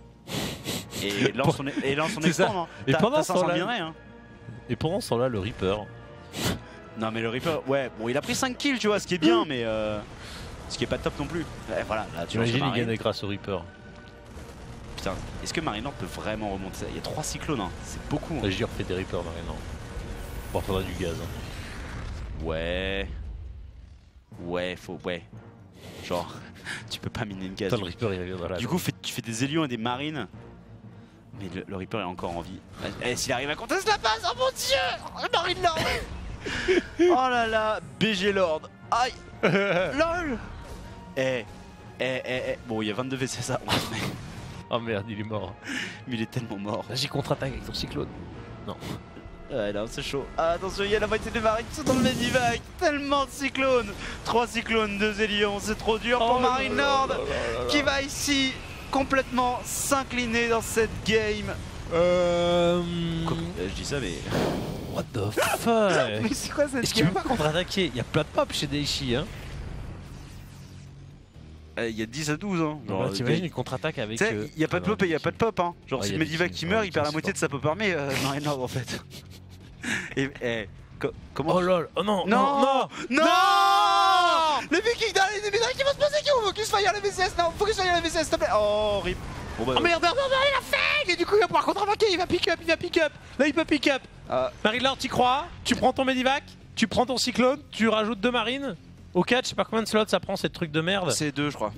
et lance son, et lance son C'est ça. expand. Hein. Et T'as- pendant t'as ce cinq cents temps-là- minerais, hein. Et pendant ce temps-là, le Reaper. Non mais le Reaper, ouais, bon il a pris cinq kills, tu vois, ce qui est bien, mais euh, ce qui est pas top non plus. Ouais, voilà, là tu lances T'imagines, le il marine. gagne grâce au Reaper. Putain, est-ce que Marineland peut vraiment remonter ça? Il y a trois cyclones, hein. C'est beaucoup. Hein. La J R fait des Reapers maintenant. Bon, faudra du gaz. Hein. Ouais. Ouais, faut, ouais. Genre, tu peux pas miner le gaz. Putain, le Reaper il reviendra là. Du coup, fait- tu fais des Hélions et des Marines. Mais le, le Reaper est encore en vie. Eh, s'il arrive à contester la base, oh mon dieu! Marine Lord! Oh là là, B G Lord! Aïe! LOL! Eh, eh, eh, eh. Bon, il y a vingt-deux V C S à onze, mais, Oh merde, il est mort. mais il est tellement mort. Vas-y, contre-attaque avec ton cyclone. Non. Ouais, non, c'est chaud. Ah, attention, il y a la moitié des marines qui sont dans le Medivac. Tellement de cyclones! trois cyclones, deux Hélions, c'est trop dur pour Marine Lord! Qui va ici complètement s'incliner dans cette game. Euh... Quoi, euh, je dis ça, mais. What the fuck? Mais c'est quoi cette Est-ce qu'il game? peut pas contre-attaquer? Il y a plein de pop chez Daichi, hein. il y a dix à douze. Hein. Genre, bah, t'imagines une contre-attaque avec. Tu sais, il n'y a pas de pop et il n'y a pas de pop. Hein. Genre, ouais, si le Medivac qui meurt, il perd la moitié de sa pop armée, euh, Marine Lord en fait. et, et co comment. Oh lol, oh non, non, non, non, non, les Vikings dans les Medivac qui vont se passer qui vont Focus Fire la V C S, non, Focus Fire la V C S, s'il te plaît. Oh, rip. Bon, bah, oh merde, merde, merde, il a fait. Et du coup, il va pouvoir contre-attaquer, il va pick up, il va pick up. Là, il peut pick up. ah. Marine Lord, t'y crois? Tu prends ton Medivac, tu prends ton Cyclone, tu rajoutes deux marines. Au catch, je sais pas combien de slots ça prend, ces trucs de merde. C'est deux, je crois.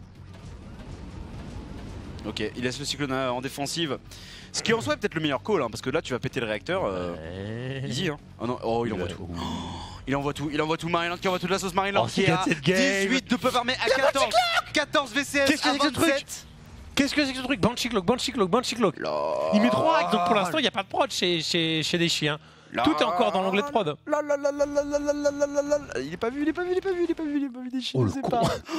Ok, il laisse le cyclone en défensive. Ce qui en soit est peut-être le meilleur call, hein, parce que là tu vas péter le réacteur. Euh... Ouais. Easy, hein. Oh non, oh, il envoie tout. Ouh. Il envoie tout, il envoie tout. Marineland qui envoie toute la sauce Marineland Oh, qui est c'est à cette game. dix-huit de pop armé à quatorze. quatorze V C S. Qu'est-ce que c'est que ce truc? Qu'est-ce que c'est que ce truc? Banshee Cloak, Banshee Cloak, Banshee Cloak. Il met trois hacks, donc pour l'instant il n'y a pas de prod chez, chez, chez des chiens. Tout est encore dans l'onglet de prod. Il est pas vu, il est pas vu, il est pas vu, il est pas vu, il est pas vu des chiens, Oh, je sais le con. pas.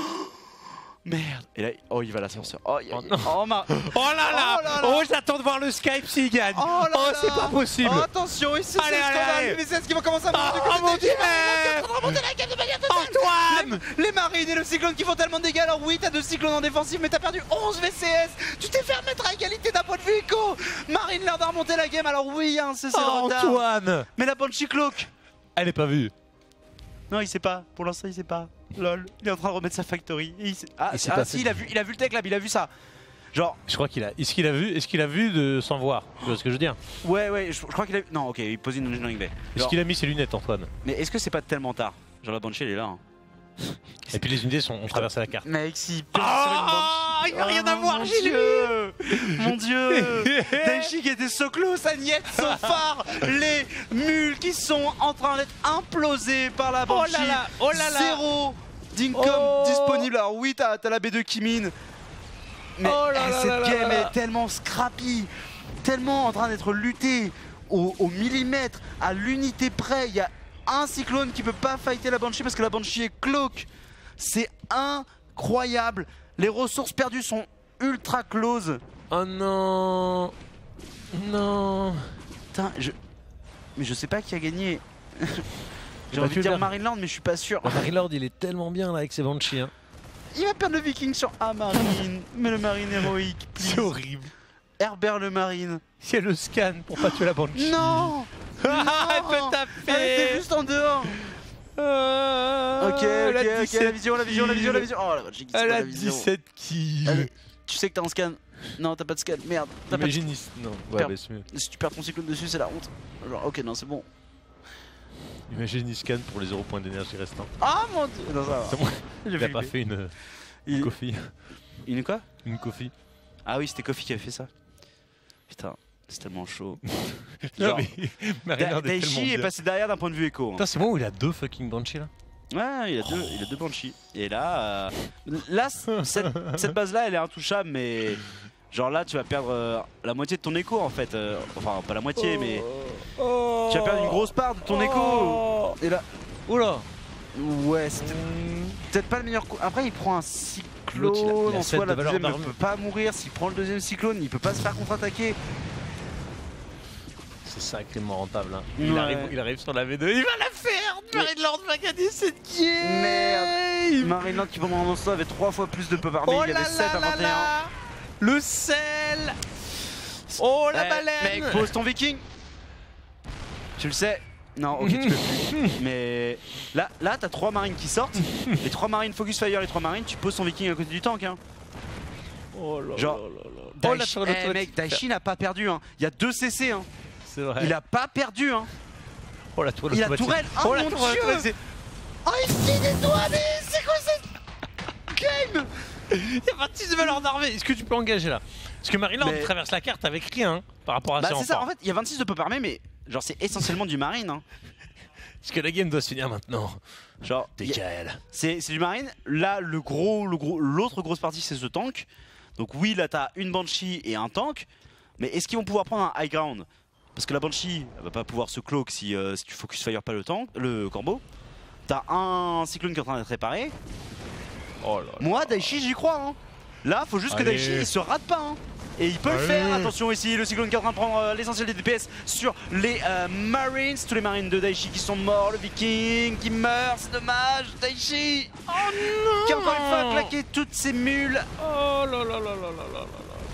Merde. Et là, oh, il va l'ascenseur. Oh, il y a- Oh, non. oh, ma... Oh là là, Oh là là. oh j'attends de voir le Skype s'il gagne. Oh là Oh, là. c'est pas possible. Oh, attention, ici c'est Allez, le allez, scandale. allez. Les V C S qui vont commencer à Oh, monter du côté mon des Dieu. chiens. Ils vont remonter la gamme de manière totale. Antoine. Les, les marines et le cyclone qui font tellement de dégâts. Alors oui, t'as deux cyclones en défensive, mais t'as perdu onze V C S. Tu t'es fait remettre à égalité d'un point de vue éco. Marine l'air de remonter la game. Alors oui, hein, c'est c'est le Oh, retard. Antoine. Mais la Banshee Cloak. Elle est pas vue. Non, il sait pas. Pour l'instant, il sait pas. Lol. Il est en train de remettre sa factory. Et il sait... Ah, Il sait ah pas si, fait. il a vu, il a vu le tech lab, il a vu ça. Genre, Je crois qu'il a. Est-ce qu'il a vu Est-ce qu'il a vu de sans voir? Tu vois ce que je veux dire? ouais, ouais, je, je crois qu'il a vu. Non, ok, il pose une engineering bay. Est-ce Genre, qu'il a mis ses lunettes, Antoine? mais est-ce que c'est pas tellement tard? Genre, la Banshee, elle est là. Hein. Et puis les unités sont, ont traversé la carte. Mec, s'il perd sur une Ah, Banshee. il n'a rien à Oh, voir, mon j'ai lu. Dieu. Mon dieu. Daichi qui était so close, Agnette, so far. Les mules qui sont en train d'être implosées par la Oh Banshee. là là, oh là là. Zéro d'income Oh. disponible. Alors oui, t'as t'as la B deux qui mine. Mais Oh là eh, là cette là là game là. est tellement scrappy, tellement en train d'être luttée au, au millimètre, à l'unité près. Il y a un cyclone qui peut pas fighter la Banshee parce que la Banshee est cloak. C'est incroyable. Les ressources perdues sont ultra close. Oh non. Non. Putain, je... Mais je sais pas qui a gagné. J'ai Bah, envie tu de dire le- Marineland, mais je suis pas sûr. Bah, Marilord, il est tellement bien là avec ses Banshee. Hein. Il va perdre le Viking sur A Marine. Mais le Marine héroïque, please. C'est horrible. Herbert le Marine. C'est le scan pour pas tuer la Banshee. Non. Ah, elle Non. peut Elle était taper. juste en dehors. Euh, Ok, elle a ok, ok, la dix-sept vision, la vision, la vision, la kills. vision. Oh la Banshee qui se Elle prend a la vision. dix-sept kills. Allez, tu sais que t'as un scan. Non, t'as pas de scan, merde. T'as pas de... Imagine, il- non, ouais, Perds. bah, c'est mieux. Si tu perds ton cyclone dessus, c'est la honte. Genre, ok, non, c'est bon. Imagine, il scan pour les zéro points d'énergie restants. Ah mon dieu. Non, ça va. C'est bon. J'ai Il a fait pas le- fait une, Il... une coffee. Une quoi? Une coffee. Ah oui, c'était Kofi qui avait fait ça. Putain, c'est tellement chaud. Non, Genre, mais Marilord Da- est tellement Daichi est bien. passé derrière d'un point de vue écho. hein. Putain, c'est bon où il a deux fucking Banshee là. Ouais, il a deux, il a deux Banshee. Et là, euh, là, c- cette, cette base-là, elle est intouchable, mais genre là, tu vas perdre euh, la moitié de ton écho en fait. Euh, enfin, pas la moitié, mais Oh. tu vas perdre une grosse part de ton écho. Et là, Oula. ouais, c'était peut-être pas le meilleur coup. Après, il prend un L'autre, il a- cyclone. il a En sept soi, de la valeur deuxième ne d'armure. peut pas mourir. S'il prend le deuxième cyclone, il peut pas se faire contre-attaquer. C'est sacrément rentable. Hein. Il, Ouais. arrive, il arrive sur la V deux. Il va la faire. Marilord va gagner cette game. Merde. Marineland qui pendant l'instant avait trois fois plus de pop armé. Oh il là avait sept là à là vingt et un. là. Le sel. Oh la Eh, baleine. Mec, pose ton viking. Tu le sais. Non, ok, tu peux plus. Mais là, là t'as trois marines qui sortent. Les trois marines focus fire, les trois marines, tu poses ton viking à côté du tank. Hein. Oh là Genre, là là là. Daichi, Oh, là, sur le eh, toit, mec, tu- Daichi n'a pas perdu. Hein. Il y a deux C C. Hein. C'est vrai. Il a pas perdu. Hein. Oh la toile Il a automatique. tourelle. Oh, Oh la mon tourelle Dieu. automatique. Oh, il fait des doigts, mais c'est quoi cette game? Il y a vingt-six de valeur d'armée. Est-ce que tu peux engager là? Parce que Marilord Mais- traverse la carte avec rien hein, par rapport à Bah, ses c'est ça. En renforts. fait, il y a vingt-six de pop armé, mais genre, c'est essentiellement du marine. Hein. Est-ce que la game doit se finir maintenant? Genre, D y a- K L. c'est c'est du marine. Là, le gros, le gros, l'autre grosse partie, c'est ce tank. Donc oui, là, t'as une Banshee et un tank. Mais est-ce qu'ils vont pouvoir prendre un high ground? Parce que la Banshee, elle va pas pouvoir se cloak si, euh, si tu focus fire pas le tank, le corbeau. T'as un cyclone qui est en train d'être réparé. Oh là là. Moi, Daichi, j'y crois. Hein. Là, faut juste que Allez. Daichi il se rate pas. Hein. Et il peut le Ouais. faire, attention ici, le cyclone qui est en train de prendre euh, l'essentiel des D P S sur les euh, Marines, tous les Marines de Daichi qui sont morts, le Viking qui meurt, c'est dommage, Daichi Oh non qui a encore une fois claqué toutes ses mules. Oh là là là là là là là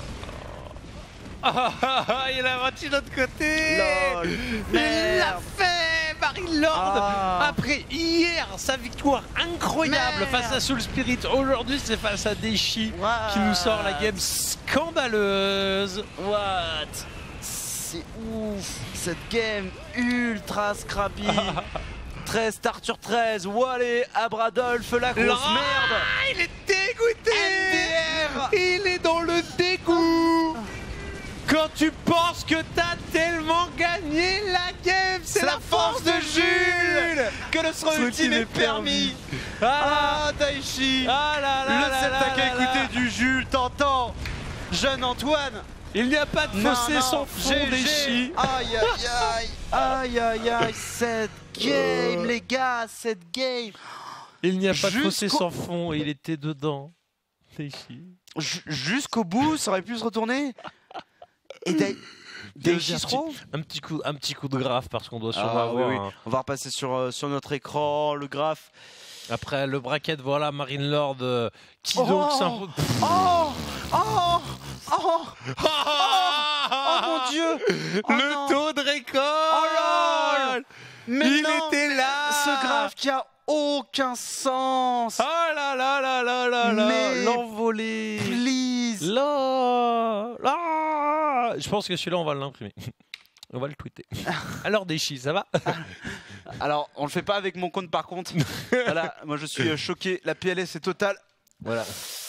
Ah ah ah, il a battu de l'autre côté. Lol. Il l'a Merde. fait, Marie-Lord. Ah. Après hier, sa victoire incroyable Merde. face à Soul Spirit. Aujourd'hui, c'est face à Daichi What? qui nous sort la game scandaleuse. What? C'est ouf, cette game ultra scrappy. treize Arthur treize, Wallé, Abradolf, la grosse Laurent, merde. Il est dégoûté. M D R. Il est dans le dégoût. Quand tu penses que t'as tellement gagné la game, c'est la force de Jules que le saut ultime est permis. Ah, Ah, Daichi, ah là là le là là septac là à là. écouter du Jules, t'entends? Jeune Antoine. Il n'y a pas de Non, fossé non, sans fond, G G. Daichi. Aïe aïe aïe, aïe aïe aïe, cette game les gars, cette game. Il n'y a pas de Jusqu'au- fossé sans fond, il était dedans. Daichi. J- Jusqu'au bout, ça aurait pu se retourner. Et Dai- Daichi un, se petit, trouve. un, petit coup, un petit coup de graphe parce qu'on doit sûrement Ah, avoir oui, oui. un- On va repasser sur, euh, sur notre écran, le graphe. Après le bracket, voilà, Marine Lord euh, qui Oh. donc s'impose. Oh Oh Oh Oh mon dieu Oh Le non. taux de récolte. Oh lol. Mais Il non, était là. Ce graphe qui a aucun sens. Oh là là là là là là. Mais- L'envolée. Please. Là, là. Je pense que celui-là, on va l'imprimer. On va le tweeter. Alors, Daichi, ça va? Alors, on le fait pas avec mon compte par contre. Voilà, moi je suis euh, choqué. La P L S est totale. Voilà.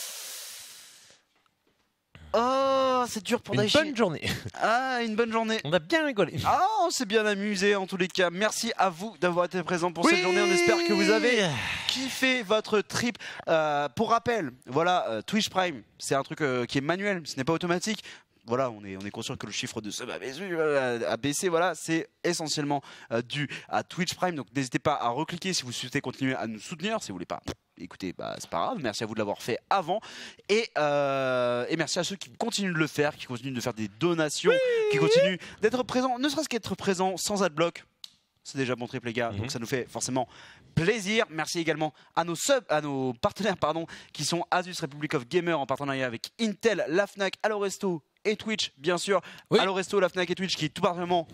Oh, c'est dur pour Une Daichi. bonne journée. Ah, une bonne journée. On a bien rigolé. Ah, on s'est bien amusé en tous les cas. Merci à vous d'avoir été présents pour cette journée. On espère que vous avez kiffé votre trip. Euh, pour rappel, voilà, euh, Twitch Prime, c'est un truc euh, qui est manuel, ce n'est pas automatique. Voilà, on est, on est conscient que le chiffre de sub a baissé, euh, a baissé, voilà, c'est essentiellement euh, dû à Twitch Prime. Donc n'hésitez pas à recliquer si vous souhaitez continuer à nous soutenir. Si vous voulez pas, écoutez, bah, c'est pas grave. Merci à vous de l'avoir fait avant. Et, euh, et merci à ceux qui continuent de le faire, qui continuent de faire des donations, qui continuent d'être présents, ne serait-ce qu'être présents sans adblock. C'est déjà bon trip les gars, Mhm. donc ça nous fait forcément plaisir. Merci également à nos subs, à nos partenaires pardon, qui sont Asus Republic of Gamer en partenariat avec Intel, la Fnac, Alloresto et Twitch bien sûr. Oui. Alloresto, la Fnac et Twitch qui tout particulièrement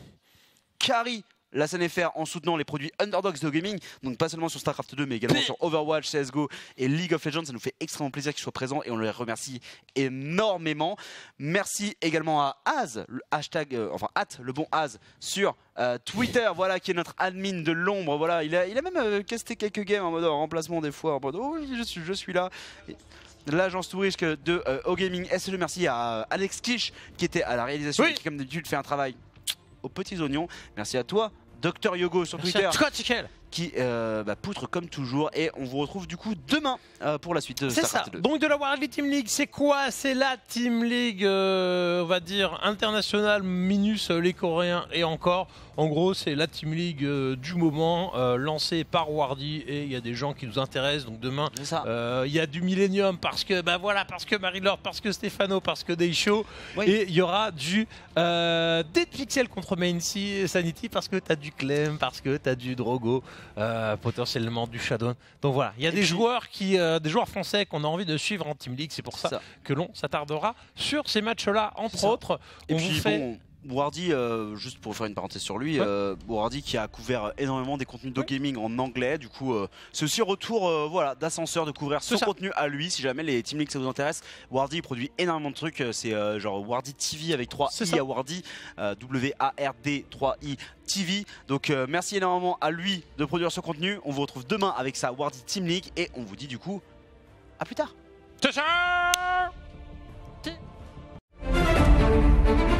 carry la scène F R en soutenant les produits Underdogs de gaming, donc pas seulement sur StarCraft deux mais également sur Overwatch, C S G O et League of Legends. Ça nous fait extrêmement plaisir qu'ils soient présents et on les remercie énormément. Merci également à Az, le hashtag, euh, enfin at le bon Az sur euh, Twitter, voilà, qui est notre admin de l'ombre. Voilà, il a, il a même euh, casté quelques games en mode en remplacement des fois, en mode oh oui, je suis, je suis là. Et l'agence tout risque de euh, O-Gaming. Et c'est le merci à euh, Alex Kish qui était à la réalisation Oui. et qui comme d'habitude fait un travail aux petits oignons. Merci à toi, Docteur Yogo sur Twitter, Toi, Tikel. qui euh, bah, poutre comme toujours. Et on vous retrouve du coup demain euh, pour la suite de C'est ça. StarCraft deux. Donc de la World League Team League, c'est quoi? C'est la Team League, euh, on va dire internationale, minus euh, les Coréens et encore. En gros, c'est la Team League euh, du moment, euh, lancée par Wardy et il y a des gens qui nous intéressent. Donc demain, C'est ça. euh, il y a du Millennium parce que bah voilà, parce que Marie-Laure, parce que Stéphano, parce que Deisho. Oui. Et il y aura du euh, Dead Pixel contre Main Sanity parce que t'as du Clem, parce que t'as du Drogo. Euh, potentiellement du Shadow. Donc voilà, il y a Et des puis- joueurs qui, euh, des joueurs français qu'on a envie de suivre en Team League. C'est pour ça, Ça. que l'on s'attardera sur ces matchs-là, entre C'est ça. autres. Et on puis vous fait... bon, Wardy, euh, juste pour faire une parenthèse sur lui, Ouais. euh, Wardy qui a couvert énormément des contenus de gaming en anglais, du coup euh, c'est aussi retour euh, voilà, d'ascenseur de couvrir C'est son ça. contenu à lui, si jamais les Team League ça vous intéresse. Wardy il produit énormément de trucs, euh, c'est euh, genre Wardy T V avec trois C'est i ça. à Wardy, euh, W A R D trois i T V. Donc euh, merci énormément à lui de produire ce contenu. On vous retrouve demain avec sa Wardy Team League et on vous dit du coup à plus tard. Ciao, ciao.